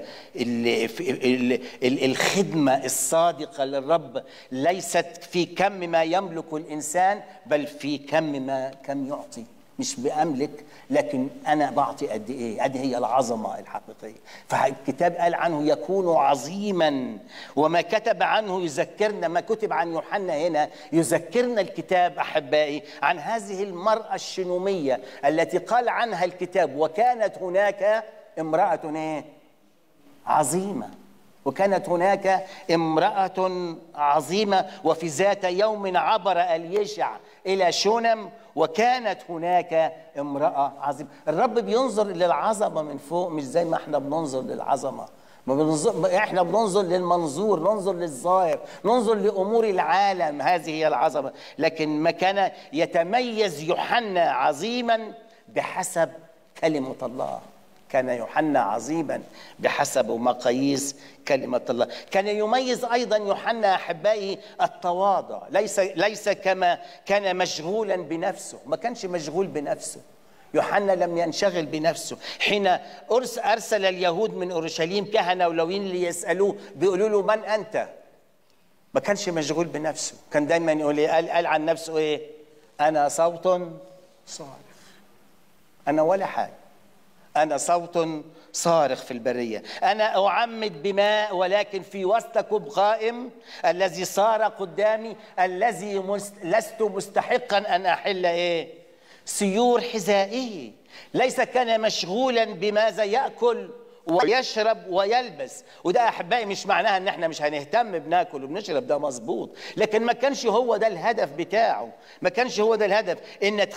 الخدمة الصادقة للرب ليست في كم ما يملك الإنسان، بل في كم يعطي. مش بأملك، لكن أنا بعطي قد إيه. هذه هي العظمة الحقيقية. فالكتاب قال عنه يكون عظيما، وما كتب عنه يذكرنا، ما كتب عن يوحنا هنا يذكرنا الكتاب أحبائي عن هذه المرأة الشنومية التي قال عنها الكتاب وكانت هناك امرأة عظيمة. وكانت هناك امرأة عظيمة، وفي ذات يوم عبر اليشع إلى شونم وكانت هناك امرأة عظيمة. الرب بينظر للعظمة من فوق، مش زي ما احنا بننظر للعظمة. احنا بننظر للمنظور، ننظر للظاهر، ننظر لأمور العالم. هذه هي العظمة. لكن ما كان يتميز يوحنا عظيما بحسب كلمة الله. كان يوحنا عظيما بحسب مقاييس كلمة الله. كان يميز أيضا يوحنا أحبائي التواضع، ليس كما كان مشغولا بنفسه. ما كانش مشغول بنفسه. يوحنا لم ينشغل بنفسه. حين أرسل اليهود من أورشليم كهنة ولويين ليسألوه بيقولوا له من أنت؟ ما كانش مشغول بنفسه. كان دايما يقول قال عن نفسه إيه؟ أنا صوت صارخ. أنا ولا حاجة، أنا صوت صارخ في البرية. أنا أعمد بماء ولكن في وسطكم قائم الذي صار قدامي، الذي لست مستحقا أن أحل إيه؟ سيور حذائه. ليس كان مشغولا بماذا يأكل ويشرب ويلبس. وده أحبائي مش معناها أن احنا مش هنهتم بناكل وبنشرب، ده مظبوط، لكن ما كانش هو ده الهدف بتاعه. ما كانش هو ده الهدف. إن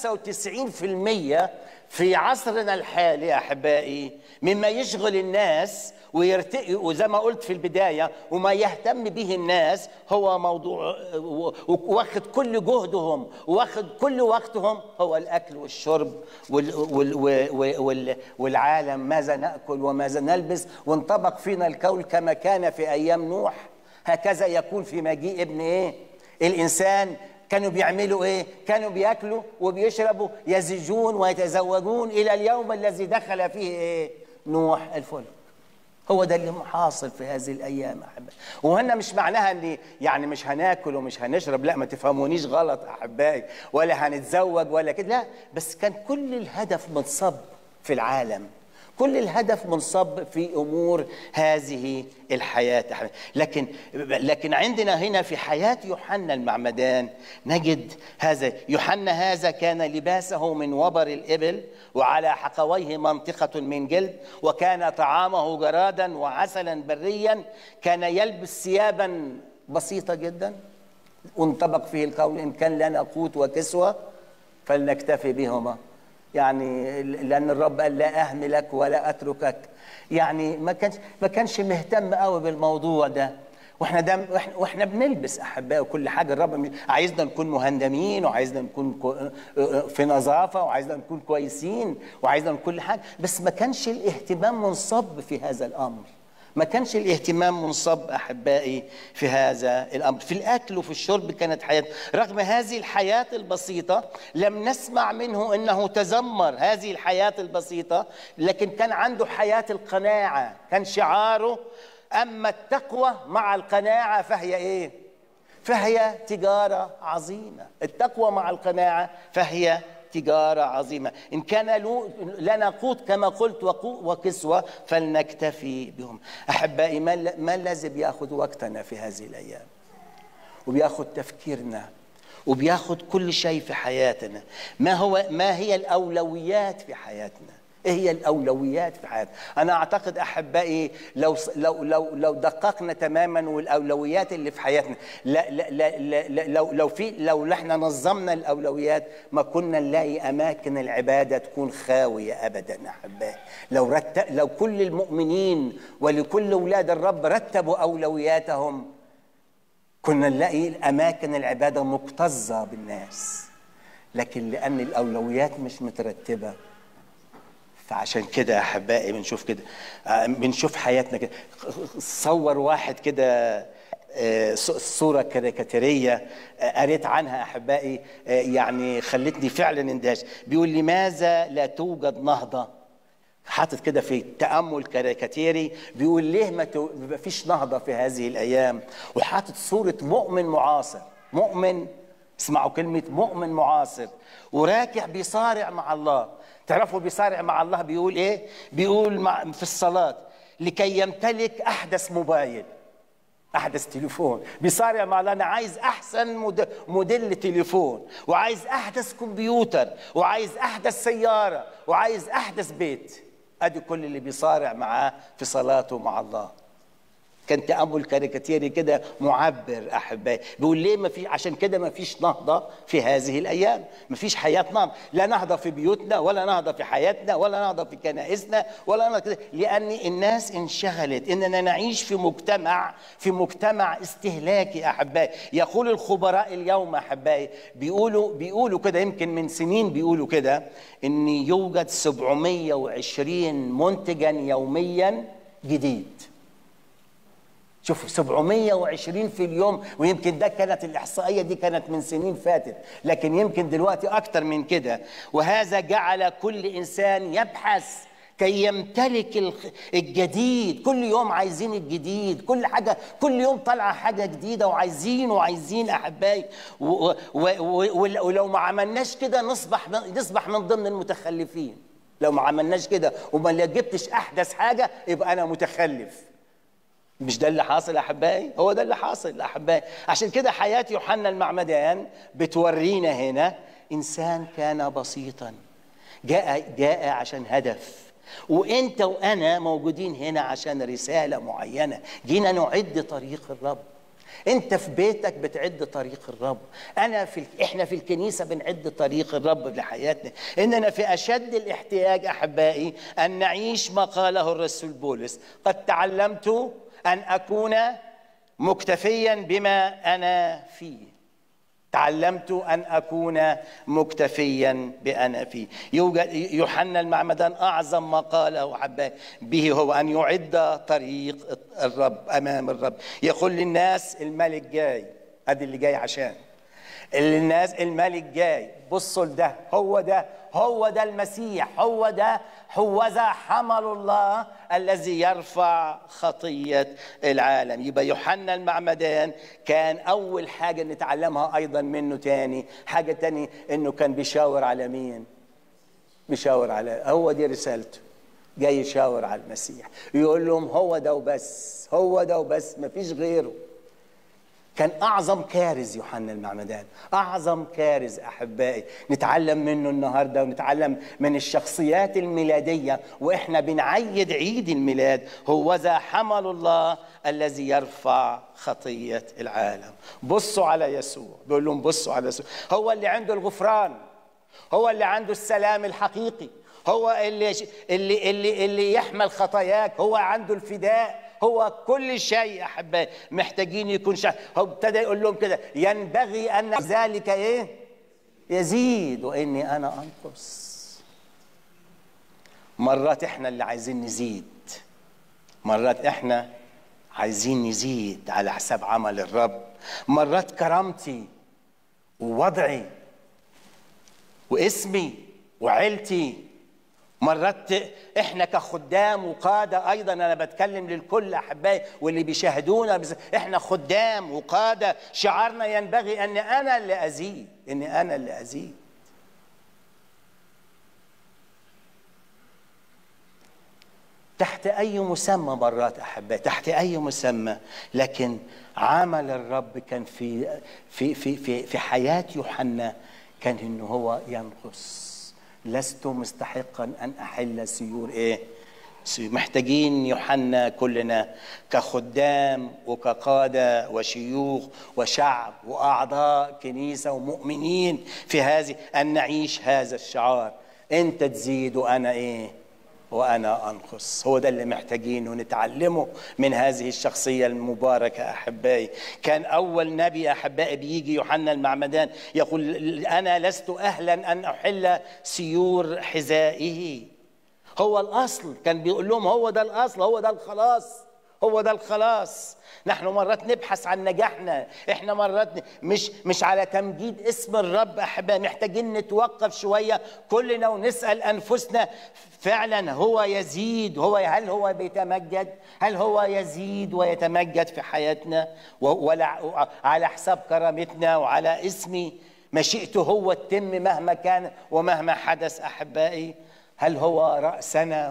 95% في عصرنا الحالي أحبائي مما يشغل الناس ويرتقي، وزي ما قلت في البداية، وما يهتم به الناس هو موضوع واخد كل جهدهم واخد كل وقتهم هو الأكل والشرب والعالم، ماذا نأكل وماذا نلبس، وانطبق فينا الكون كما كان في أيام نوح هكذا يكون في مجيء ابن إيه؟ الإنسان. كانوا بيعملوا إيه؟ كانوا بيأكلوا وبيشربوا، يزجون ويتزوجون إلى اليوم الذي دخل فيه إيه؟ نوح الفلك. هو ده اللي حاصل في هذه الأيام أحبائي. وهنا مش معناها أن يعني مش هناكل ومش هنشرب، لا، ما تفهمونيش غلط أحبائي، ولا هنتزوج ولا كده، لا، بس كان كل الهدف منصب في العالم، كل الهدف منصب في أمور هذه الحياة. لكن عندنا هنا في حياة يوحنا المعمدان نجد هذا. يوحنا هذا كان لباسه من وبر الإبل وعلى حقويه منطقة من جلد، وكان طعامه جرادا وعسلا بريا. كان يلبس ثيابا بسيطة جدا، وانطبق فيه القول إن كان لنا قوت وكسوة فلنكتفي بهما. يعني لأن الرب قال لا أهملك ولا أتركك. يعني ما كانش مهتم قوي بالموضوع ده. واحنا بنلبس أحبائي وكل حاجة. الرب عايزنا نكون مهندمين، وعايزنا نكون في نظافة، وعايزنا نكون كويسين، وعايزنا نكون كل حاجة، بس ما كانش الاهتمام منصب في هذا الأمر. ما كانش الاهتمام منصب أحبائي في هذا الأمر. في الأكل وفي الشرب كانت حياة. رغم هذه الحياة البسيطة لم نسمع منه أنه تذمر هذه الحياة البسيطة، لكن كان عنده حياة القناعة. كان شعاره أما التقوى مع القناعة فهي إيه؟ فهي تجارة عظيمة. التقوى مع القناعة فهي تجارة عظيمة. إن كان لنا قوت كما قلت وكسوة فلنكتفي بهم. أحبائي، ما الذي بيأخذ وقتنا في هذه الأيام وبيأخذ تفكيرنا وبيأخذ كل شيء في حياتنا؟ ما هي الأولويات في حياتنا؟ إيه هي الأولويات في حياتنا؟ أنا أعتقد أحبائي لو دققنا تماما والأولويات اللي في حياتنا، لو نحن نظمنا الأولويات ما كنا نلاقي أماكن العبادة تكون خاوية أبدا. أحبائي، لو كل المؤمنين ولكل أولاد الرب رتبوا أولوياتهم كنا نلاقي أماكن العبادة مكتظة بالناس، لكن لأن الأولويات مش مترتبة، فعشان كده أحبائي بنشوف كده، بنشوف حياتنا كده. صور واحد كده صورة كاريكاتيرية قريت عنها أحبائي، يعني خلتني فعلا اندهش. بيقول لماذا لا توجد نهضة؟ حاطط كده في تأمل كاريكاتيري، بيقول ليه ما فيش نهضة في هذه الأيام، وحاطط صورة مؤمن معاصر، مؤمن، اسمعوا كلمة مؤمن معاصر، وراكع بيصارع مع الله. تعرفوا بيصارع مع الله بيقول ايه؟ بيقول في الصلاة لكي يمتلك احدث موبايل، احدث تليفون. بيصارع مع الله، انا عايز احسن موديل تليفون، وعايز احدث كمبيوتر، وعايز احدث سيارة، وعايز احدث بيت. ادي كل اللي بيصارع معاه في صلاته مع الله. كان تأمل كاريكاتيري كده معبر أحبائي. بيقول ليه ما في؟ عشان كده ما فيش نهضة في هذه الأيام، ما فيش حياة نهضة، لا نهضة في بيوتنا ولا نهضة في حياتنا ولا نهضة في كنائسنا ولا نهضة كده، لأن الناس انشغلت. إننا نعيش في مجتمع استهلاكي أحبائي. يقول الخبراء اليوم أحبائي، بيقولوا كده، يمكن من سنين بيقولوا كده، إن يوجد 720 منتجا يوميا جديد. شوفوا 720 في اليوم، ويمكن ده كانت الإحصائية دي كانت من سنين فاتت، لكن يمكن دلوقتي أكتر من كده. وهذا جعل كل إنسان يبحث كي يمتلك الجديد. كل يوم عايزين الجديد، كل حاجة، كل يوم طالعة حاجة جديدة، وعايزين أحبائي. ولو ما عملناش كده نصبح من ضمن المتخلفين. لو ما عملناش كده وما جبتش أحدث حاجة يبقى أنا متخلف. مش ده اللي حاصل أحبائي؟ هو ده اللي حاصل أحبائي. عشان كده حياة يوحنا المعمدان بتورينا هنا إنسان كان بسيطا، جاء عشان هدف. وإنت وأنا موجودين هنا عشان رسالة معينة، جينا نعد طريق الرب. أنت في بيتك بتعد طريق الرب، إحنا في الكنيسة بنعد طريق الرب لحياتنا. إننا في أشد الاحتياج أحبائي أن نعيش ما قاله الرسول بولس: قد تعلمت أن أكون مكتفيا بما أنا فيه. تعلمت أن أكون مكتفيا بأنا فيه. يوجد يوحنا المعمدان أعظم ما قاله أحبائي به هو أن يعد طريق الرب أمام الرب. يقول للناس الملك جاي، أدي اللي جاي عشان الناس، الملك جاي، بصوا لده، هو ده المسيح، هوذا حمل الله الذي يرفع خطية العالم. يبقى يوحنا المعمدان كان أول حاجة نتعلمها أيضا منه. تاني حاجة تاني إنه كان بيشاور على مين؟ بيشاور على، هو دي رسالته، جاي يشاور على المسيح، يقول لهم هو ده وبس، مفيش غيره. كان أعظم كارز يوحنا المعمدان، أعظم كارز أحبائي نتعلم منه النهاردة، ونتعلم من الشخصيات الميلادية وإحنا بنعيد عيد الميلاد. هوذا حمل الله الذي يرفع خطية العالم. بصوا على يسوع، بيقول لهم بصوا على يسوع، هو اللي عنده الغفران، هو اللي عنده السلام الحقيقي، هو اللي يحمل خطاياك، هو عنده الفداء، هو كل شيء أحبائي محتاجين يكون شيء. هو ابتدى يقول لهم كده: ينبغي أن ذلك إيه؟ يزيد وإني أنا أنقص. مرات إحنا اللي عايزين نزيد، مرات إحنا عايزين نزيد على حساب عمل الرب. مرات كرامتي ووضعي واسمي وعيلتي، مرات احنا كخدام وقادة ايضا، انا بتكلم للكل احبائي واللي بيشاهدونا، احنا خدام وقادة، شعارنا ينبغي ان انا اللي ازيد، تحت أي مسمى مرات أحبائي، تحت أي مسمى، لكن عمل الرب كان في حياة يوحنا كان إنه هو ينقص. لست مستحقا أن أحل سيور إيه؟ محتاجين يوحنا كلنا كخدام وكقادة وشيوخ وشعب وأعضاء كنيسة ومؤمنين في هذه أن نعيش هذا الشعار، أنت تزيد وأنا إيه؟ وأنا أنقص. هو ده اللي محتاجينه نتعلمه من هذه الشخصية المباركة أحبائي. كان أول نبي أحبائي بيجي يوحنا المعمدان يقول أنا لست أهلا أن أحل سيور حذائه. هو الأصل، كان بيقول لهم هو ده الأصل، هو ده الخلاص، هو ده الخلاص. نحن مرات نبحث عن نجاحنا، احنا مرات مش على تمجيد اسم الرب احبائي. محتاجين نتوقف شويه كلنا ونسال انفسنا فعلا هو يزيد، هل هو بيتمجد؟ هل هو يزيد ويتمجد في حياتنا ولا على حساب كرامتنا وعلى اسمي مشيئته هو تتم مهما كان ومهما حدث احبائي؟ هل هو رأسنا؟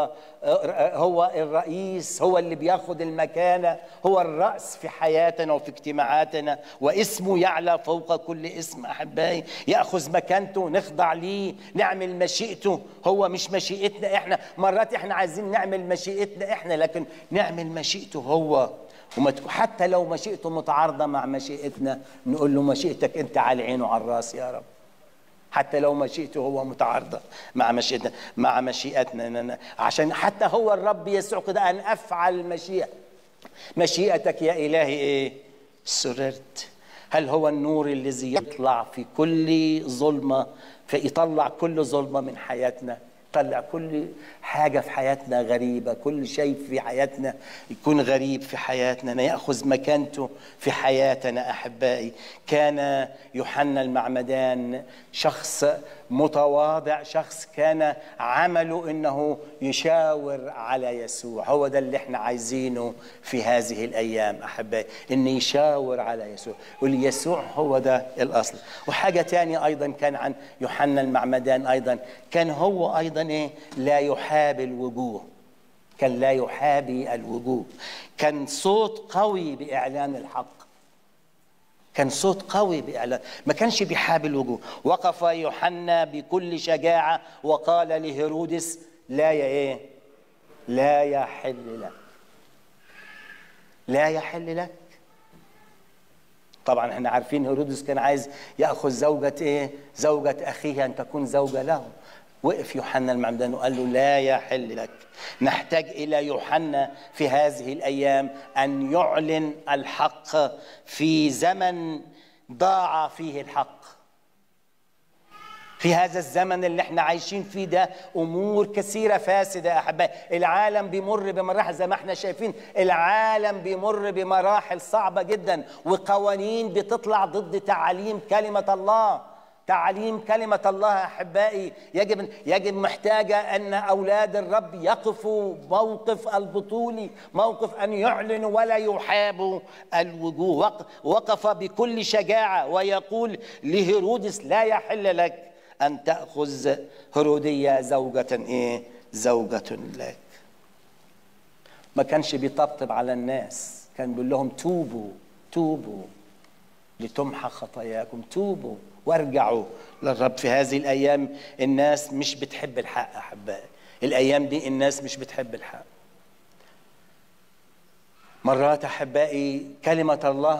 هو الرئيس، هو اللي بياخد المكانة، هو الرأس في حياتنا وفي اجتماعاتنا، واسمه يعلى فوق كل اسم أحبائي، يأخذ مكانته، نخضع ليه، نعمل مشيئته. هو مش مشيئتنا احنا، مرات احنا عايزين نعمل مشيئتنا احنا، لكن نعمل مشيئته هو. حتى لو مشيئته متعارضة مع مشيئتنا نقول له مشيئتك انت على العين وعلى الراس يا رب، حتى لو مشيئته هو متعارضة مع مشيئتنا، عشان حتى هو الرب يسوع كده أن أفعل مشيئتك يا إلهي إيه؟ سررت. هل هو النور الذي يطلع في كل ظلمة، فيطلع كل ظلمة من حياتنا، يطلع كل حاجة في حياتنا غريبة، كل شيء في حياتنا يكون غريب في حياتنا، يأخذ مكانته في حياتنا أحبائي. كان يوحنا المعمدان شخص متواضع، شخص كان عمله إنه يشاور على يسوع. هو ده اللي احنا عايزينه في هذه الأيام أحبائي، إن يشاور على يسوع، يقول يسوع هو ده الأصل. وحاجة تانية أيضا كان عن يوحنا المعمدان، أيضا كان هو أيضا إيه؟ لا يحابي الوجوه، كان لا يحابي الوجوه، كان صوت قوي بإعلان الحق، كان صوت قوي بإعلان، ما كانش بيحابي الوجوه. وقف يوحنا بكل شجاعة وقال لهيرودس لا يحل لك، لا يحل لك. طبعا احنا عارفين هيرودس كان عايز يأخذ زوجة أخيه أن تكون زوجة له. وقف يوحنا المعمدان وقال له لا يحل لك. نحتاج إلى يوحنا في هذه الأيام أن يعلن الحق في زمن ضاع فيه الحق. في هذا الزمن اللي احنا عايشين فيه ده أمور كثيرة فاسدة أحبائي. العالم بيمر بمراحل زي ما احنا شايفين، العالم بيمر بمراحل صعبة جدا، وقوانين بتطلع ضد تعاليم كلمة الله. تعليم كلمة الله أحبائي يجب محتاجة أن أولاد الرب يقفوا موقف البطولي، موقف أن يعلنوا ولا يحابوا الوجوه. وقف بكل شجاعة ويقول لهيرودس لا يحل لك أن تأخذ هيرودية زوجة لك. ما كانش بيطبطب على الناس، كان بيقول لهم توبوا لتمحى خطاياكم، توبوا وارجعوا للرب. في هذه الأيام الناس مش بتحب الحق أحبائي، الأيام دي الناس مش بتحب الحق. مرات أحبائي كلمة الله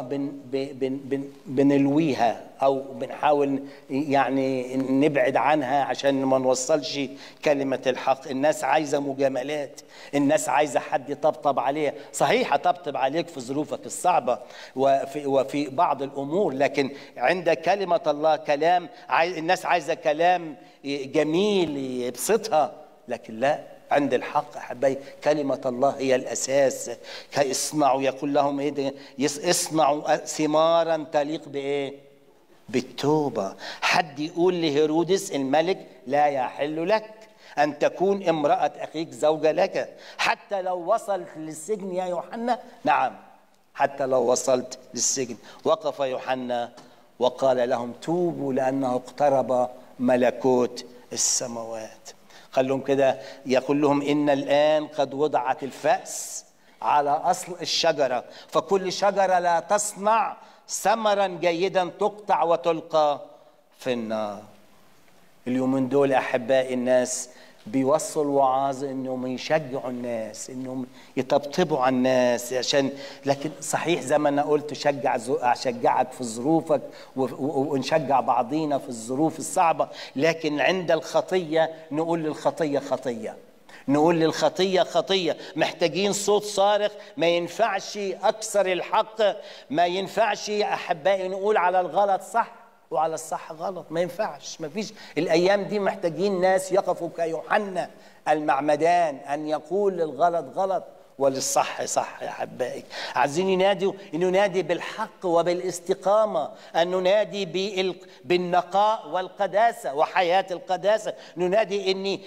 بنلويها أو بنحاول يعني نبعد عنها عشان ما نوصلش كلمة الحق. الناس عايزة مجاملات، الناس عايزة حد يطبطب عليها. صحيح طبطب عليك في ظروفك الصعبة وفي بعض الأمور، لكن عند كلمة الله كلام الناس عايزة كلام جميل يبسطها، لكن لا، عند الحق أحبائي كلمة الله هي الأساس. اسمعوا، يقول لهم إيه؟ اسمعوا ثمارا تليق بإيه؟ بالتوبة. حد يقول لهيرودس الملك لا يحل لك أن تكون امرأة أخيك زوجة لك، حتى لو وصلت للسجن يا يوحنا. نعم، حتى لو وصلت للسجن. وقف يوحنا وقال لهم توبوا لأنه اقترب ملكوت السماوات. قال لهم كده، يقول لهم إن الآن قد وضعت الفأس على أصل الشجرة، فكل شجرة لا تصنع ثمرا جيدا تقطع وتلقى في النار. اليومين دول أحبائي الناس بيوصلوا الوعاظ انهم يشجعوا الناس، انهم يطبطبوا على الناس، عشان لكن صحيح زي ما انا قلت اشجعك في ظروفك ونشجع بعضينا في الظروف الصعبه، لكن عند الخطيه نقول للخطيه خطيه، نقول للخطيه خطيه. محتاجين صوت صارخ، ما ينفعش اكثر الحق، ما ينفعش احبائي نقول على الغلط صح وعلى الصح غلط، ما ينفعش. ما فيش. الايام دي محتاجين ناس يقفوا كيوحنا المعمدان، ان يقول للغلط غلط وللصح صح. يا احبائي عايزين ننادي بالحق وبالاستقامه، ان ننادي بالنقاء والقداسه وحياه القداسه، ننادي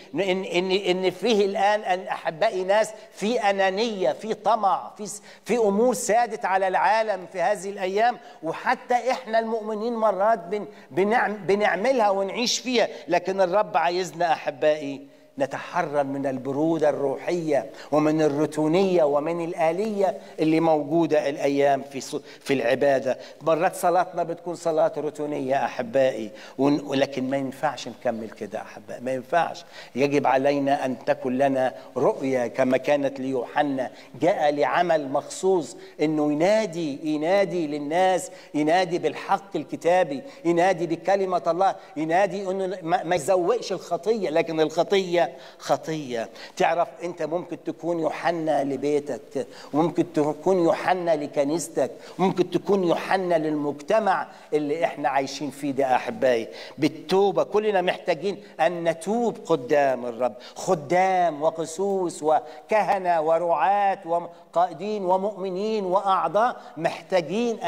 ان فيه الان ان احبائي ناس في انانيه، في طمع، في امور سادت على العالم في هذه الايام، وحتى احنا المؤمنين مرات بنعملها ونعيش فيها، لكن الرب عايزنا احبائي نتحرر من البرودة الروحية ومن الروتينية ومن الآلية اللي موجودة الأيام في العبادة. مرات صلاتنا بتكون صلاة روتينية أحبائي، ولكن ما ينفعش نكمل كده أحبائي، ما ينفعش. يجب علينا أن تكون لنا رؤية كما كانت ليوحنا، جاء لعمل مخصوص، إنه ينادي للناس، ينادي بالحق الكتابي، ينادي بكلمة الله، ينادي إنه ما يزوقش الخطية، لكن الخطية خطية. تعرف أنت ممكن تكون يوحنا لبيتك، وممكن تكون يوحنا لكنيستك، وممكن تكون يوحنا للمجتمع اللي احنا عايشين فيه ده أحبائي. بالتوبة كلنا محتاجين أن نتوب قدام الرب، خدام وقسوس وكهنة ورعاة وقائدين ومؤمنين وأعضاء، محتاجين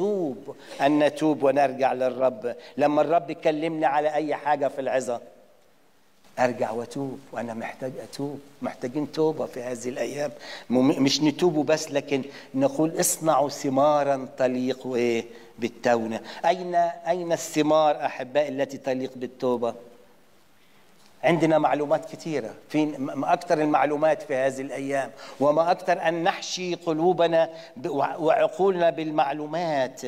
أن نتوب ونرجع للرب. لما الرب يكلمنا على أي حاجة في العظة أرجع وأتوب، وأنا محتاج أتوب. محتاجين توبة في هذه الأيام، مش نتوب بس، لكن نقول اصنعوا ثمارا تليق بالتونة. أين الثمار أحبائي التي تليق بالتوبة؟ عندنا معلومات كثيرة، في أكثر المعلومات في هذه الأيام، وما أكثر أن نحشي قلوبنا وعقولنا بالمعلومات،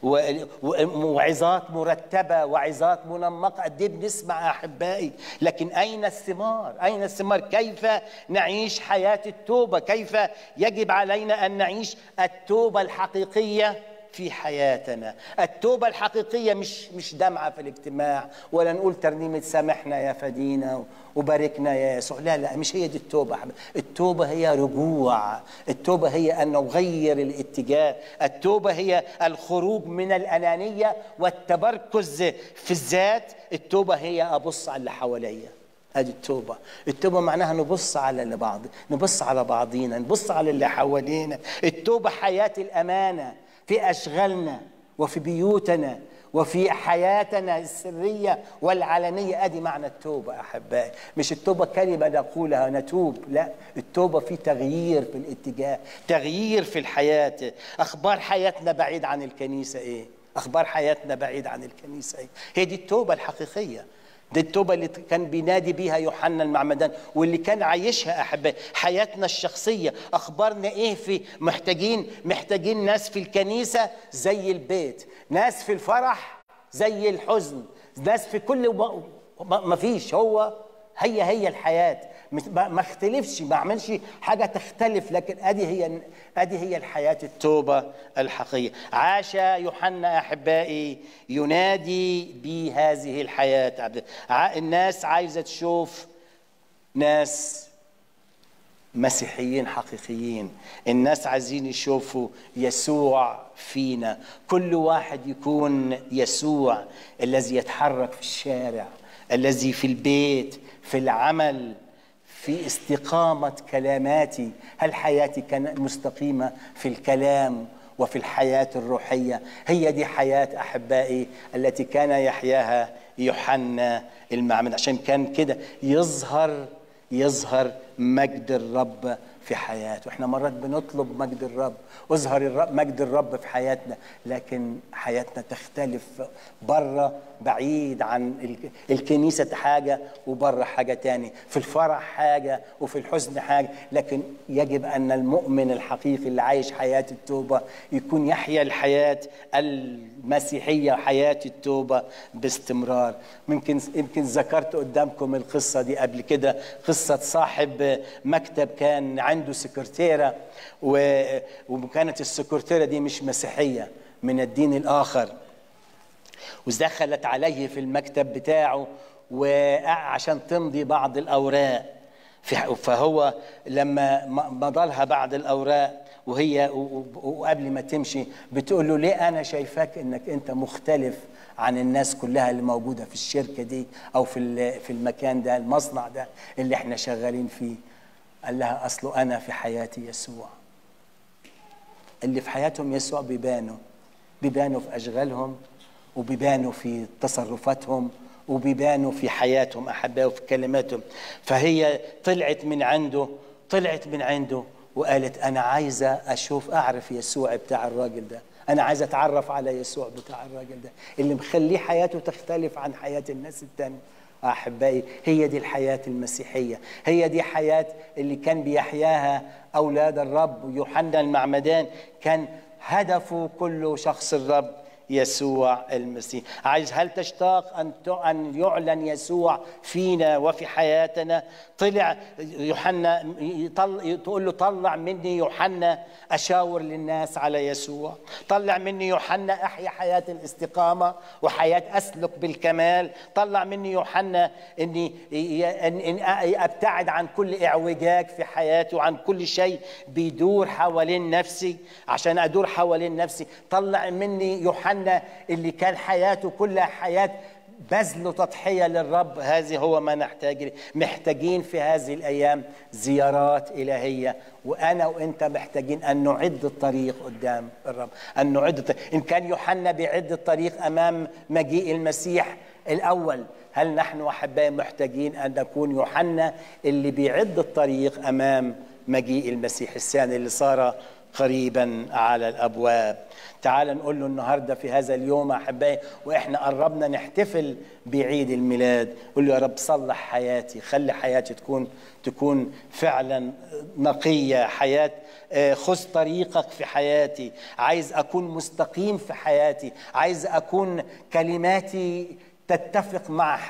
وعظات مرتبة وعظات منمقة قد بنسمع أحبائي، لكن أين الثمار؟ أين الثمار؟ كيف نعيش حياة التوبة؟ كيف يجب علينا أن نعيش التوبة الحقيقية في حياتنا؟ التوبة الحقيقية مش دمعة في الاجتماع، ولا نقول ترنيمة سامحنا يا فدينا وباركنا يا يسوع. لا، مش هي دي التوبة. التوبة هي رجوع، التوبة هي أن نغير الاتجاه، التوبة هي الخروج من الأنانية والتمركز في الذات، التوبة هي أبص على اللي حواليا. هذه التوبة. التوبة معناها نبص على اللي بعض، نبص على بعضينا، نبص على اللي حوالينا. التوبة حياة الأمانة في أشغالنا وفي بيوتنا وفي حياتنا السرية والعلنية. أدي معنى التوبة أحبائي. مش التوبة كلمة نقولها نتوب، لا، التوبة في تغيير في الاتجاه، تغيير في الحياة. أخبار حياتنا بعيد عن الكنيسة إيه؟ أخبار حياتنا بعيد عن الكنيسة إيه؟ هي دي التوبة الحقيقية. دي التوبة اللي كان بينادي بيها يوحنا المعمدان، واللي كان عايشها أحبائي. حياتنا الشخصية أخبارنا إيه؟ في محتاجين ناس في الكنيسة زي البيت، ناس في الفرح زي الحزن، ناس في كل ما فيش. هي الحياة، ما اختلفش، ما اعملش حاجة تختلف، لكن ادي هي الحياة التوبة الحقيقية. عاش يوحنا أحبائي ينادي بهذه الحياة. الناس عايزة تشوف ناس مسيحيين حقيقيين، الناس عايزين يشوفوا يسوع فينا، كل واحد يكون يسوع الذي يتحرك في الشارع، الذي في البيت، في العمل، في استقامة كلاماتي. هل حياتي كانت مستقيمة في الكلام وفي الحياة الروحية؟ هي دي حياة أحبائي التي كان يحياها يوحنا المعمدان، عشان كان كده يظهر مجد الرب في حياته. احنا مرات بنطلب مجد الرب، اظهر مجد الرب في حياتنا، لكن حياتنا تختلف. بره بعيد عن الكنيسة حاجة وبره حاجة تاني، في الفرح حاجة وفي الحزن حاجة. لكن يجب أن المؤمن الحقيقي اللي عايش حياة التوبة يكون يحيا الحياة المسيحية، حياة التوبة باستمرار. يمكن ذكرت قدامكم القصة دي قبل كده، قصة صاحب مكتب كان عنده سكرتيرة، وكانت السكرتيرة دي مش مسيحية، من الدين الآخر، ودخلت عليه في المكتب بتاعه وعشان تمضي بعض الأوراق. فهو لما مضالها بعض الأوراق وقبل ما تمشي بتقول له ليه أنا شايفاك إنك أنت مختلف عن الناس كلها اللي موجودة في الشركة دي أو في المكان ده، المصنع ده اللي احنا شغالين فيه. قال لها أصله أنا في حياتي يسوع. اللي في حياتهم يسوع بيبانوا في أشغالهم، وبيبانوا في تصرفاتهم، وبيبانوا في حياتهم أحبائي وفي كلماتهم. فهي طلعت من عنده وقالت أنا عايزة أعرف يسوع بتاع الراجل ده، أنا عايزة أتعرف على يسوع بتاع الراجل ده اللي مخليه حياته تختلف عن حياة الناس التانية. أحبائي هي دي الحياة المسيحية، هي دي حياة اللي كان بيحياها أولاد الرب. يوحنا المعمدان كان هدفه كله شخص الرب يسوع المسيح. هل تشتاق أن يعلن يسوع فينا وفي حياتنا؟ طلع يوحنا تقول له طلع مني يوحنا أشاور للناس على يسوع، طلع مني يوحنا أحيا حياة الاستقامة وحياة أسلك بالكمال، طلع مني يوحنا إني أبتعد عن كل إعوجاج في حياتي وعن كل شيء بيدور حوالين نفسي عشان أدور حوالين نفسي. طلع مني يوحنا اللي كان حياته كلها حياة بذل وتضحية للرب. هذه هو ما نحتاج، محتاجين في هذه الأيام زيارات إلهية، وأنا وإنت محتاجين أن نعد الطريق قدام الرب، أن نعد الطريق. إن كان يوحنا بيعد الطريق أمام مجيء المسيح الأول، هل نحن أحبائي محتاجين أن نكون يوحنا اللي بيعد الطريق أمام مجيء المسيح الثاني اللي صار قريبا على الأبواب؟ تعال نقول له النهاردة في هذا اليوم أحبائي وإحنا قربنا نحتفل بعيد الميلاد، قل له يا رب صلح حياتي، خلي حياتي تكون فعلا نقية، حياة خذ طريقك في حياتي، عايز أكون مستقيم في حياتي، عايز أكون كلماتي تتفق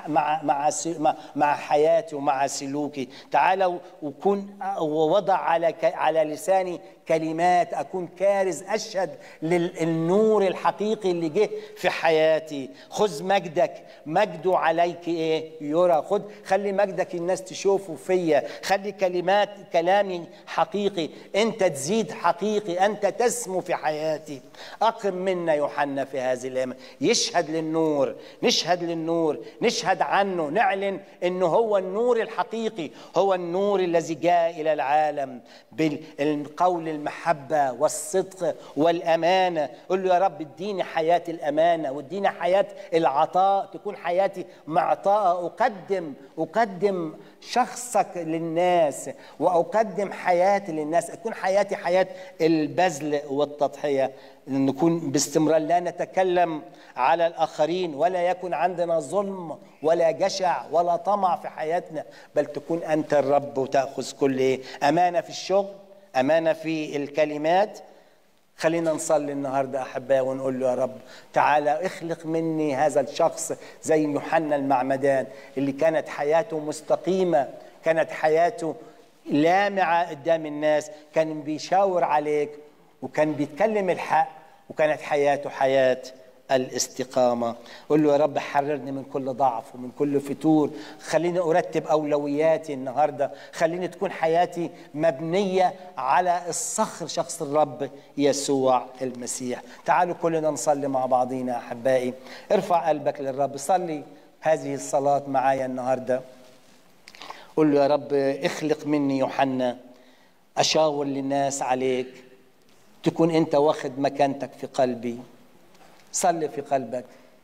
مع حياتي ومع سلوكي. تعالوا وكون ووضع على لساني كلمات أكون كارز أشهد للنور الحقيقي اللي جه في حياتي. خذ مجدك، مجده عليك يرى. خلي مجدك الناس تشوفه فيا، خلي كلامي حقيقي، أنت تزيد حقيقي، أنت تسمو في حياتي. أقم منا يوحنا في هذه الأيام يشهد للنور، نشهد للنور، نشهد عنه، نعلن أنه هو النور الحقيقي، هو النور الذي جاء إلى العالم بالقول المحبة والصدق والأمانة. قل له يا رب اديني حياة الأمانة واديني حياة العطاء، تكون حياتي معطاءة، أقدم شخصك للناس وأقدم حياتي للناس، أكون حياتي حياة البذل والتضحية. نكون باستمرار لا نتكلم على الآخرين، ولا يكون عندنا ظلم ولا جشع ولا طمع في حياتنا، بل تكون أنت الرب وتأخذ كل أمانة في الشغل، أمانة في الكلمات. خلينا نصلي النهاردة أحبائي ونقول له يا رب تعالى اخلق مني هذا الشخص زي يوحنا المعمدان اللي كانت حياته مستقيمة، كانت حياته لامعة قدام الناس، كان بيشاور عليك وكان بيتكلم الحق، وكانت حياته حياة الاستقامة. قل له يا رب حررني من كل ضعف ومن كل فتور، خليني أرتب أولوياتي النهاردة، خليني تكون حياتي مبنية على الصخر شخص الرب يسوع المسيح. تعالوا كلنا نصلي مع بعضينا أحبائي. ارفع قلبك للرب، صلي هذه الصلاة معايا النهاردة. قل له يا رب اخلق مني يوحنا أشاور للناس عليك، تكون أنت واخد مكانتك في قلبي. صلي في قلبك،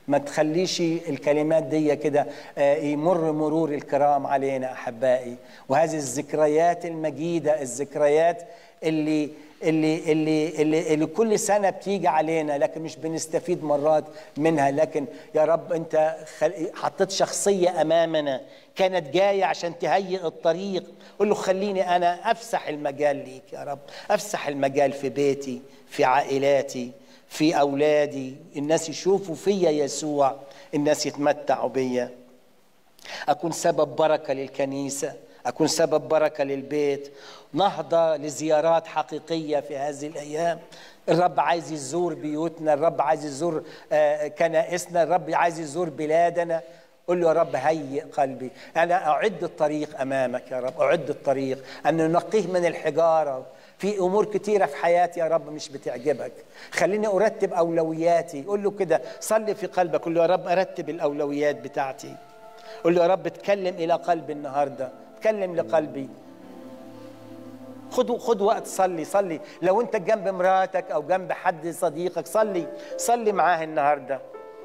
ما تخليش الكلمات دي كده يمر مرور الكرام علينا أحبائي. وهذه الذكريات المجيدة، الذكريات اللي كل سنة بتيجي علينا لكن مش بنستفيد مرات منها. لكن يا رب أنت حطيت شخصية أمامنا كانت جاية عشان تهيئ الطريق. قل له خليني أنا أفسح المجال ليك يا رب، أفسح المجال في بيتي، في عائلاتي، في أولادي، الناس يشوفوا فيا يسوع، الناس يتمتعوا بيا. أكون سبب بركة للكنيسة، أكون سبب بركة للبيت، نهضة لزيارات حقيقية في هذه الأيام. الرب عايز يزور بيوتنا، الرب عايز يزور كنائسنا، الرب عايز يزور بلادنا. قل له يا رب هيئ قلبي، أنا أعد الطريق أمامك يا رب، أعد الطريق أن ننقيه من الحجارة. في أمور كتيرة في حياتي يا رب مش بتعجبك، خليني أرتب أولوياتي. قل له كده، صلي في قلبك، قل له يا رب أرتب الأولويات بتاعتي. قل له يا رب اتكلم إلى قلبي النهاردة، اتكلم لقلبي. خد وقت صلي. لو أنت جنب مراتك أو جنب حد صديقك صلي معاه النهاردة.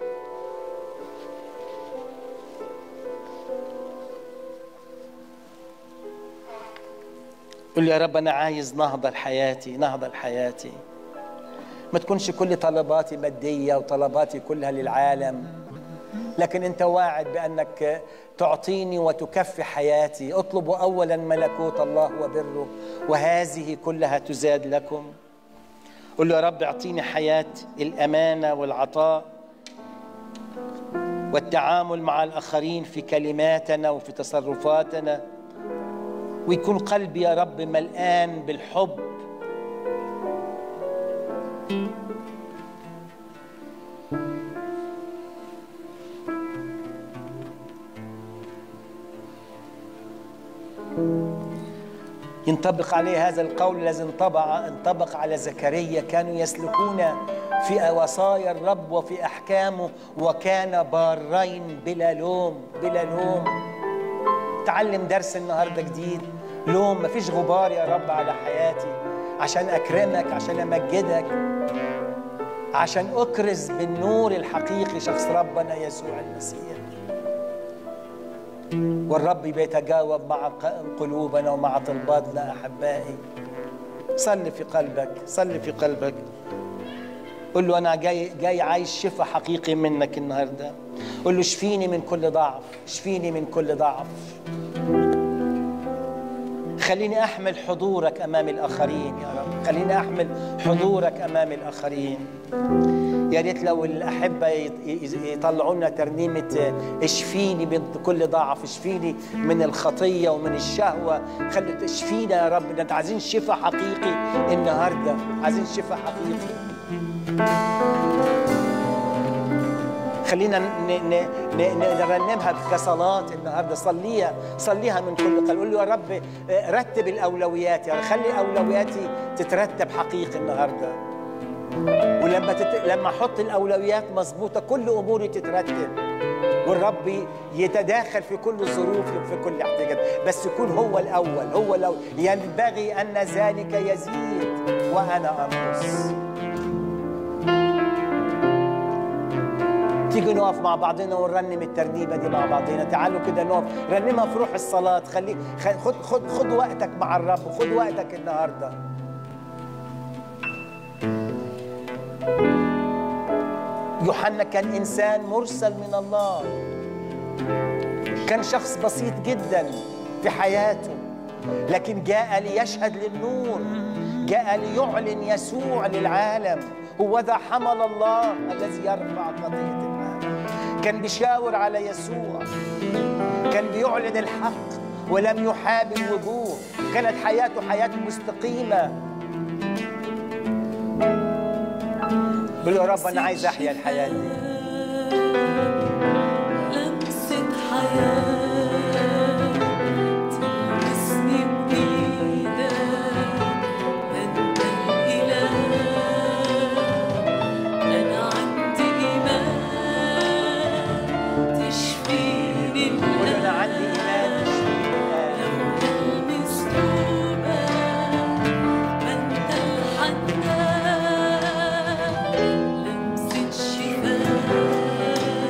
قل يا رب أنا عايز نهضة لحياتي، نهضة لحياتي. ما تكونش كل طلباتي مادية وطلباتي كلها للعالم، لكن أنت واعد بأنك تعطيني وتكفي حياتي. اطلبوا أولا ملكوت الله وبره وهذه كلها تزاد لكم. قل له يا رب اعطيني حياة الأمانة والعطاء والتعامل مع الآخرين في كلماتنا وفي تصرفاتنا، ويكون قلبي يا رب ملآن بالحب. ينطبق عليه هذا القول الذي انطبق على زكريا، كانوا يسلكون في وصايا الرب وفي أحكامه وكان بارين بلا لوم، بلا لوم. تعلم درس النهاردة جديد، لوم، مفيش غبار يا رب على حياتي، عشان أكرمك، عشان أمجدك، عشان أكرز بالنور الحقيقي شخص ربنا يسوع المسيح. والرب بيتجاوب مع قلوبنا ومع طلباتنا أحبائي. صلي في قلبك، صلي في قلبك. قل له أنا جاي عايز شفاء حقيقي منك النهاردة. قل له اشفيني من كل ضعف، اشفيني من كل ضعف. خليني أحمل حضورك أمام الآخرين يا رب، خليني أحمل حضورك أمام الآخرين. يا ريت لو الأحبة يطلعوا لنا ترنيمة اشفيني من كل ضعف، اشفيني من الخطية ومن الشهوة. خلي اشفينا يا رب، انت عايزين شفاء حقيقي النهاردة، عايزين شفاء حقيقي. خلينا نرنمها كصلاة النهاردة، صليها من كل قلب. قول له يا رب رتب الأولويات يا رب، خلي أولوياتي تترتب حقيقي النهاردة. ولما أحط الأولويات مظبوطة كل أموري تترتب، والرب يتداخل في كل ظروفي وفي كل احتياجات، بس يكون هو الأول. هو لو ينبغي أن ذلك يزيد وأنا أنقص. تيجي نقف مع بعضنا ونرنم الترنيمة دي مع بعضنا. تعالوا كده نقف رنمها في روح الصلاة. خد وقتك مع الرب، خد وقتك النهاردة. يوحنا كان إنسان مرسل من الله، كان شخص بسيط جدا في حياته، لكن جاء ليشهد للنور، جاء ليعلن يسوع للعالم. هو ذا حمل الله الذي يرفع قضية العالم. كان بيشاور على يسوع، كان بيعلن الحق ولم يحابي الوجوه. كانت حياته حياة مستقيمة. قل يا رب أنا عايز أحيا الحياة دي. لمسة حياة تلمسني بإيدك، أنت الإله. أنا عندي إيمان تشفيني الآن. قل أنا عندي إيمان تشفيني الآن. لو ألمس قلبك أنت الحنان، لمسة شفاء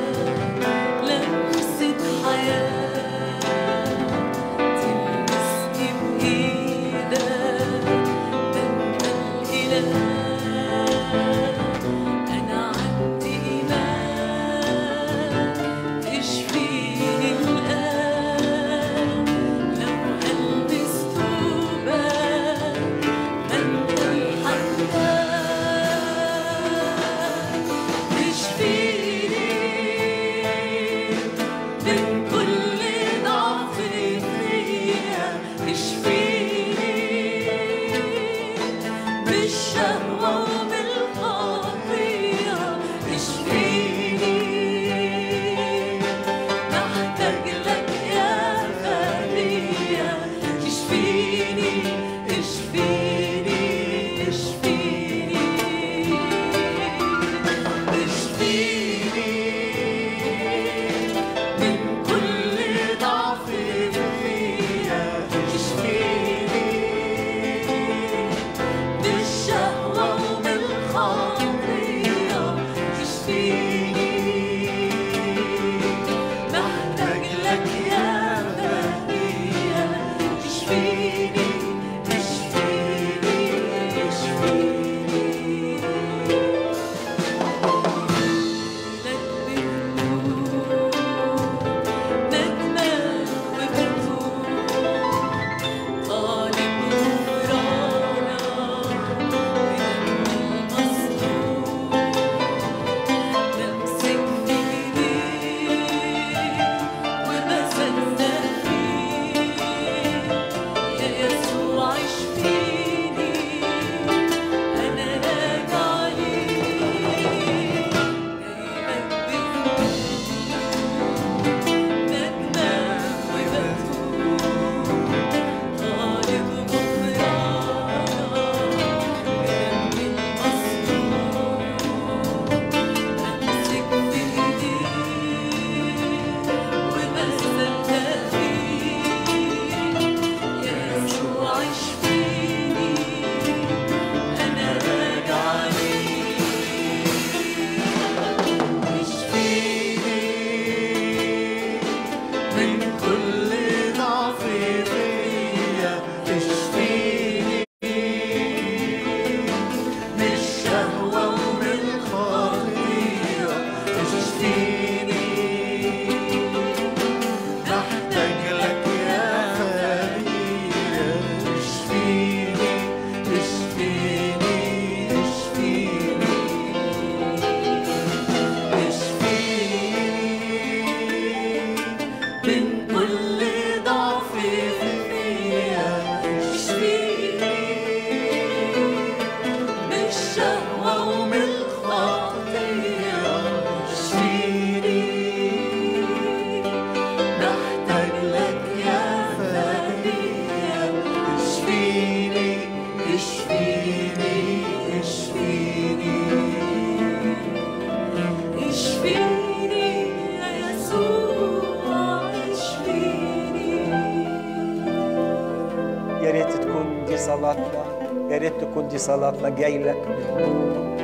صلاتنا، يا ريت تكون دي صلاتنا. جاي لك بدموع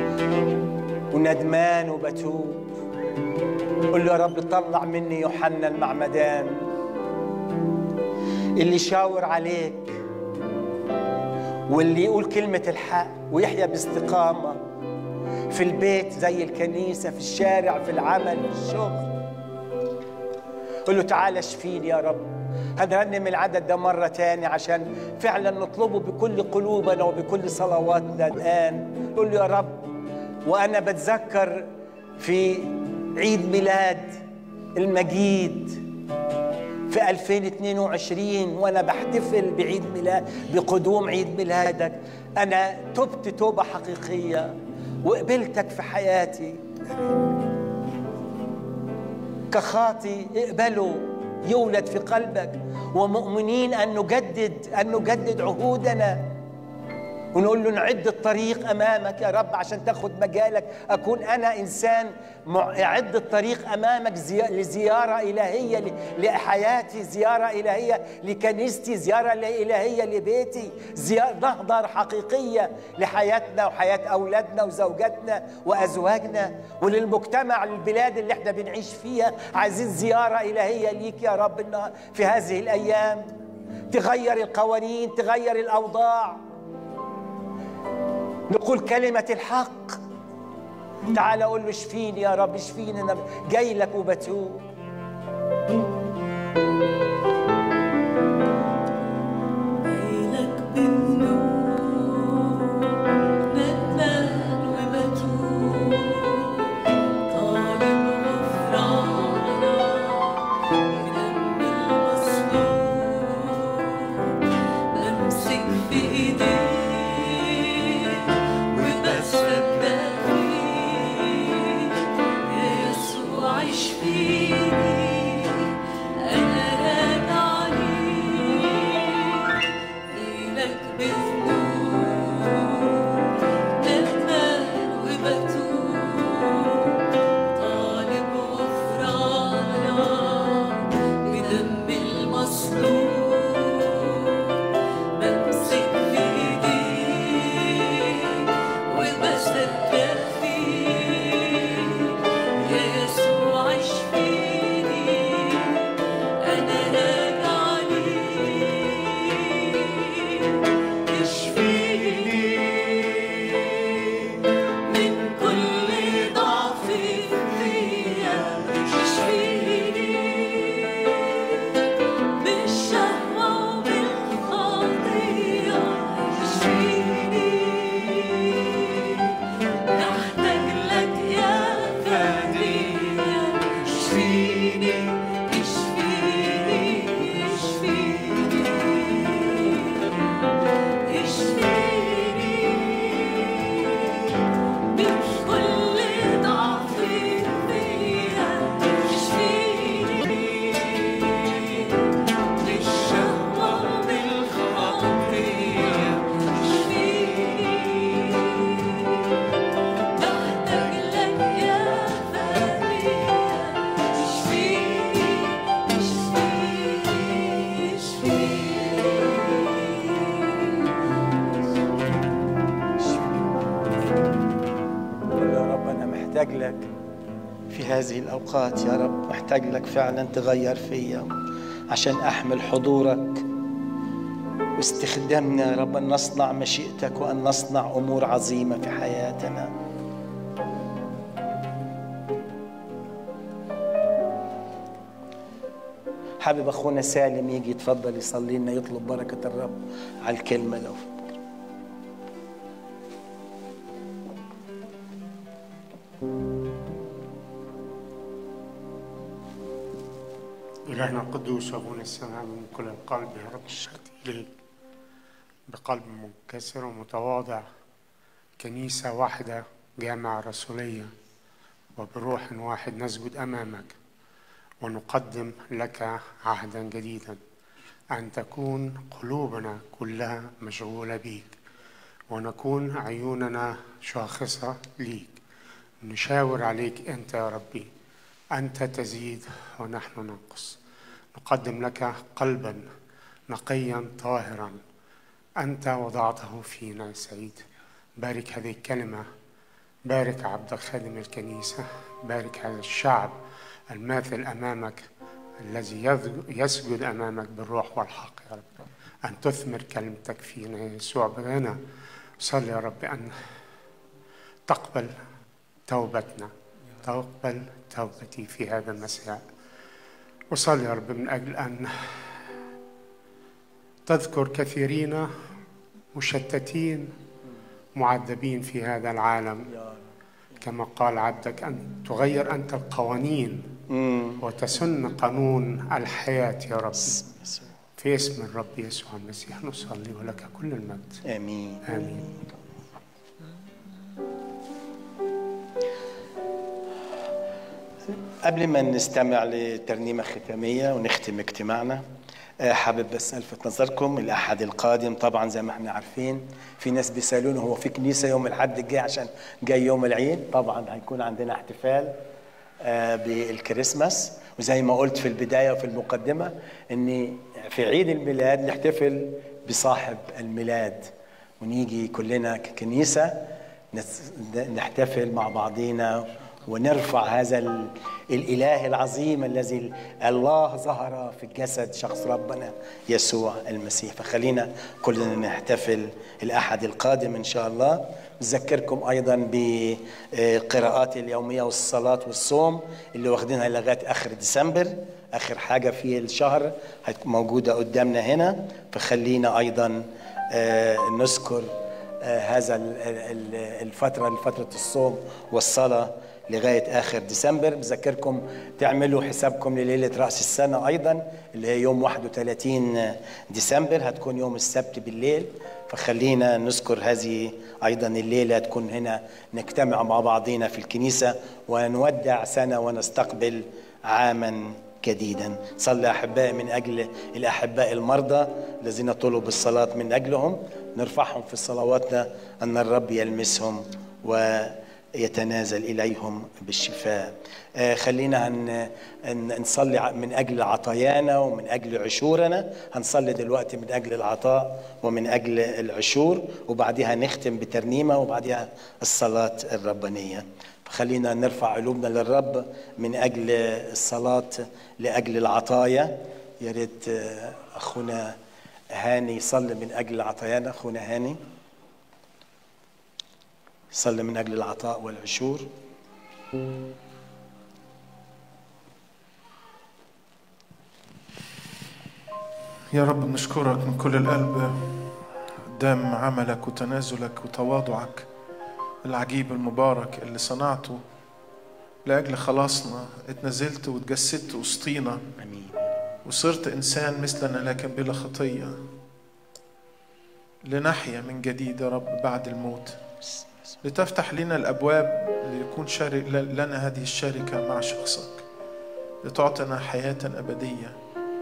وندمان وبتوب، قل له يا رب طلع مني يوحنا المعمدان اللي يشاور عليك واللي يقول كلمة الحق ويحيا باستقامة في البيت زي الكنيسة، في الشارع، في العمل، في الشغل. قل له تعالى اشفيني يا رب. هنرنم العدد ده مرة تاني عشان فعلا نطلبه بكل قلوبنا وبكل صلواتنا الآن. قل له يا رب، وأنا بتذكر في عيد ميلاد المجيد في 2022 وأنا بحتفل بعيد ميلاد، بقدوم عيد ميلادك، أنا تبت توبة حقيقية وقبلتك في حياتي كخاطي. اقبله يولد في قلبك، ومؤمنين أن نجدد عهودنا ونقول له نعد الطريق أمامك يا رب عشان تاخد مجالك. أكون أنا إنسان أعد الطريق أمامك لزيارة إلهية لحياتي، زيارة إلهية لكنيستي، زيارة إلهية لبيتي، نهضة حقيقية لحياتنا وحياة أولادنا وزوجاتنا وأزواجنا وللمجتمع، للبلاد اللي احنا بنعيش فيها. عايزين زيارة إلهية ليك يا رب في هذه الأيام، تغير القوانين، تغير الأوضاع، نقول كلمة الحق. تعال قول له اشفيني يا رب، اشفيني، أنا جاي لك وبتوب. عيش فيه محتاج لك في هذه الأوقات يا رب، محتاج لك فعلا تغير فيا عشان أحمل حضورك، واستخدامنا يا رب أن نصنع مشيئتك وأن نصنع أمور عظيمة في حياتنا. حابب أخونا سالم يجي يتفضل يصلي لنا، يطلب بركة الرب على الكلمة لو إلهنا القدوس أبونا السماء، من كل القلب يا رب نشتاق إليك بقلب منكسر ومتواضع، كنيسة واحدة، جامعة رسولية، وبروح واحد نسجد أمامك ونقدم لك عهدا جديدا، أن تكون قلوبنا كلها مشغولة بيك، ونكون عيوننا شاخصة ليك، نشاور عليك أنت يا ربي، أنت تزيد ونحن ننقص. نقدم لك قلبا نقيا طاهرا أنت وضعته فينا يا سيد. بارك هذه الكلمة، بارك عبدك خادم الكنيسة، بارك هذا الشعب الماثل أمامك الذي يسجد أمامك بالروح والحق يا رب، أن تثمر كلمتك فينا يا يسوع بغنى. صلي يا رب أن تقبل توبتنا، تقبل توبتي في هذا المساء. وصلي يا رب من أجل أن تذكر كثيرين مشتتين معذبين في هذا العالم، كما قال عبدك أن تغير أنت القوانين وتسن قانون الحياة يا رب. في اسم الرب يسوع المسيح نصلي ولك كل المجد. آمين آمين. قبل ما نستمع لترنيمة ختامية ونختم اجتماعنا، حابب بس ألفت نظركم الأحد القادم. طبعا زي ما احنا عارفين في ناس بيسألون هو في كنيسة يوم الأحد الجاي عشان جاي يوم العيد. طبعا هيكون عندنا احتفال بالكريسماس، وزي ما قلت في البداية وفي المقدمة إن في عيد الميلاد نحتفل بصاحب الميلاد، ونيجي كلنا ككنيسة نحتفل مع بعضينا ونرفع هذا الإله العظيم الذي الله ظهر في الجسد، شخص ربنا يسوع المسيح. فخلينا كلنا نحتفل الأحد القادم إن شاء الله. نذكركم أيضا بقراءات اليومية والصلاة والصوم اللي واخدينها لغاية آخر ديسمبر، آخر حاجة في الشهر موجودة قدامنا هنا. فخلينا أيضا نذكر هذا فترة الصوم والصلاة لغاية آخر ديسمبر. بذكركم تعملوا حسابكم لليلة رأس السنة أيضا اللي هي يوم 31 ديسمبر، هتكون يوم السبت بالليل. فخلينا نذكر هذه أيضا الليلة، تكون هنا نجتمع مع بعضنا في الكنيسة ونودع سنة ونستقبل عاما جديدا. صلي أحبائي من أجل الأحباء المرضى الذين طلبوا الصلاة من أجلهم، نرفعهم في صلواتنا أن الرب يلمسهم ويتنازل إليهم بالشفاء. خلينا نصلي من أجل عطايانا ومن أجل عشورنا. هنصلي دلوقتي من أجل العطاء ومن أجل العشور، وبعدها نختم بترنيمة وبعدها الصلاة الربانية. خلينا نرفع قلوبنا للرب من أجل الصلاة لأجل العطايا. يا ريت أخونا هاني يصلي من أجل عطايانا. أخونا هاني يصلي من أجل العطاء والعشور. يا رب نشكرك من كل القلب قدام عملك وتنازلك وتواضعك العجيب المبارك اللي صنعته لأجل خلاصنا. اتنزلت واتجسدت وسطينا وصرت إنسان مثلنا لكن بلا خطية، لنحيا من جديد يا رب بعد الموت، لتفتح لنا الأبواب ليكون لنا هذه الشركة مع شخصك، لتعطينا حياة أبدية.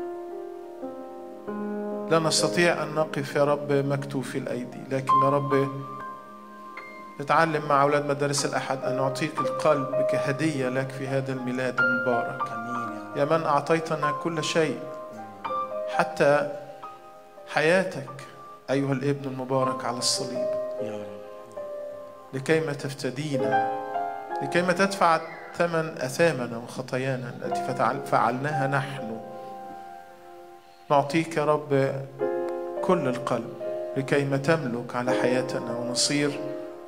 لا نستطيع أن نقف يا رب مكتوفي الأيدي، لكن يا رب نتعلم مع أولاد مدارس الأحد أن نعطيك القلب كهدية لك في هذا الميلاد المبارك. يا من أعطيتنا كل شيء حتى حياتك أيها الابن المبارك على الصليب، لكيما تفتدينا لكي ما تدفع ثمن أثامنا وخطايانا التي فعلناها نحن. نعطيك يا رب كل القلب لكي ما تملك على حياتنا ونصير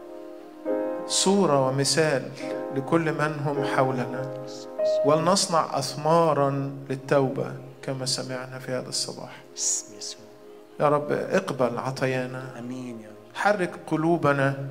صورة ومثال لكل من هم حولنا، ولنصنع أثمارا للتوبة كما سمعنا في هذا الصباح. باسم يسوع يا رب اقبل عطايانا، امين يا رب. حرك قلوبنا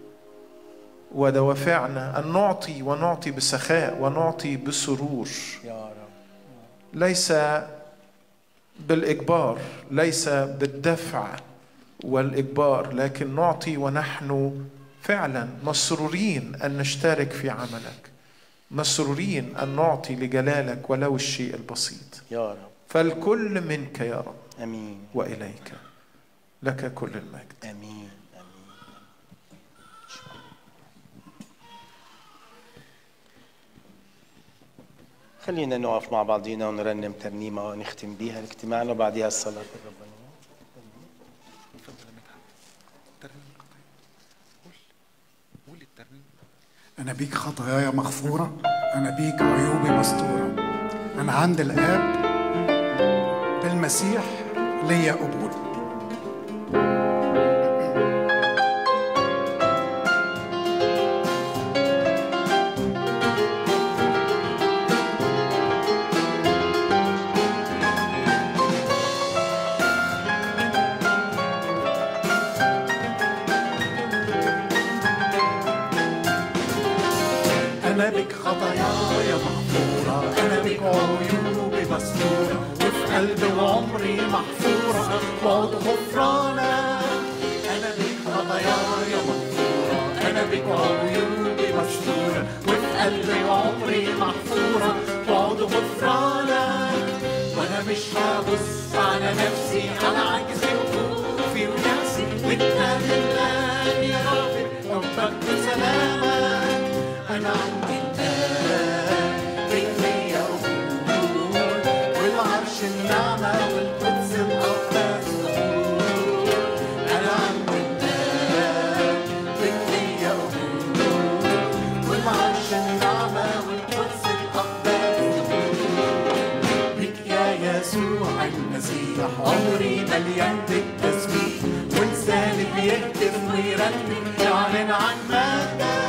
ودوافعنا أن نعطي، ونعطي بسخاء، ونعطي بسرور، يا رب. ليس بالإجبار، ليس بالدفع والإجبار، لكن نعطي ونحن فعلا مسرورين أن نشترك في عملك، مسرورين أن نعطي لجلالك ولو الشيء البسيط. يا رب. فالكل منك يا رب، امين. وإليك لك كل المجد. امين. خلينا نقف مع بعضينا ونرنم ترنيمة ونختم بيها اجتماعنا وبعديها الصلاة الربانية. أنا بيك خطاياي مغفورة، أنا بيك عيوبي مستورة، أنا عند الآب بالمسيح ليا قبول. أنا بك خطاياي مغفورة، أنا بك عيوبي مستورة، وفي قلبي وعمري محفورة بعد غفرانك. أنا بك خطاياي مغفورة، أنا بك عيوبي مستورة، وفي قلبي وعمري محفورة بعد غفرانك. وأنا مش هبص على نفسي، على عجزي وخوفي ونفسي، واتأمل يا رب حبك وسلامك. أنا عندي الآن رجلي قبول، والعرش النعمة والقدس الأقدس قبول. أنا عندي الآن رجلي قبول، والعرش النعمة والقدس الأقدس قبول. بك يا يسوع المسيح عمري مليان بالتسبيح، ولساني بيهتف ويرنم يعلن عن مجدك.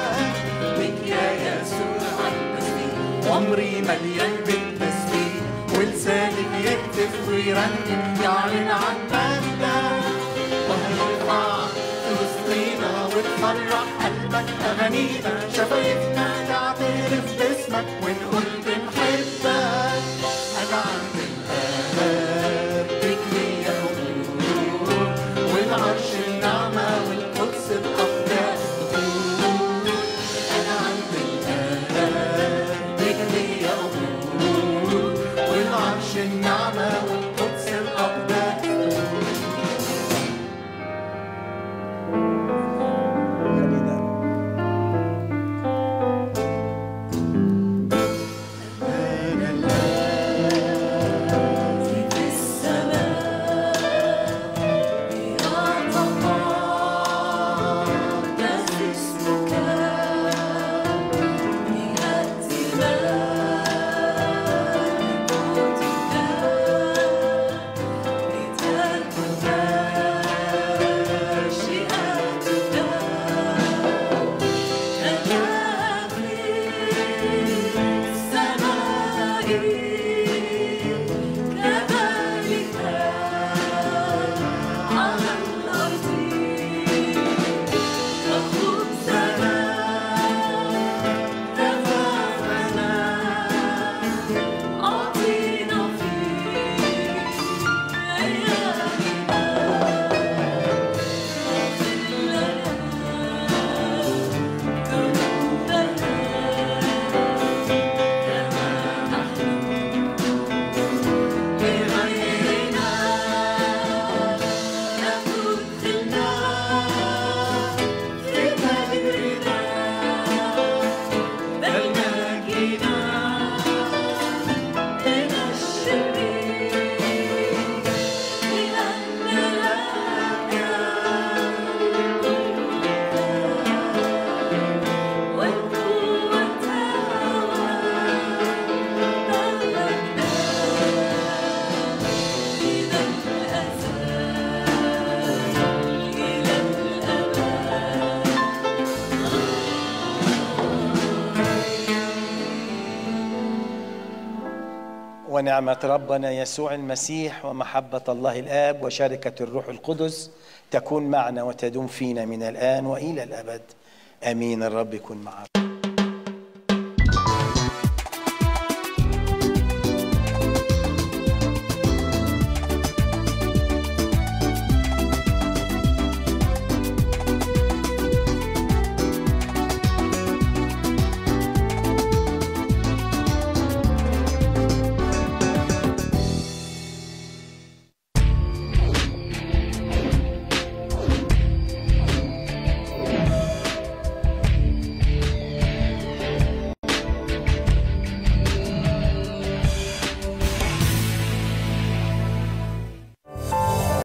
عمري مليان بالتسبيح، ولساني بيهتف ويرنم يعلن عن مجدك. وهيرفع في وسطينا وتفرح قلبك أغانينا، شفايفنا تعترف باسمك ونقول بنحبك. أنا عند الآب رجلي قبول، والعرش النعمة والقدس الأقداس دخول. أنا عند الآب رجلي قبول، والعرش النعمة والقدس الأقداس دخول. خلينا ونعمة ربنا يسوع المسيح ومحبة الله الآب وشركة الروح القدس تكون معنا وتدوم فينا من الآن وإلى الأبد. آمين. الرب يكون معكم.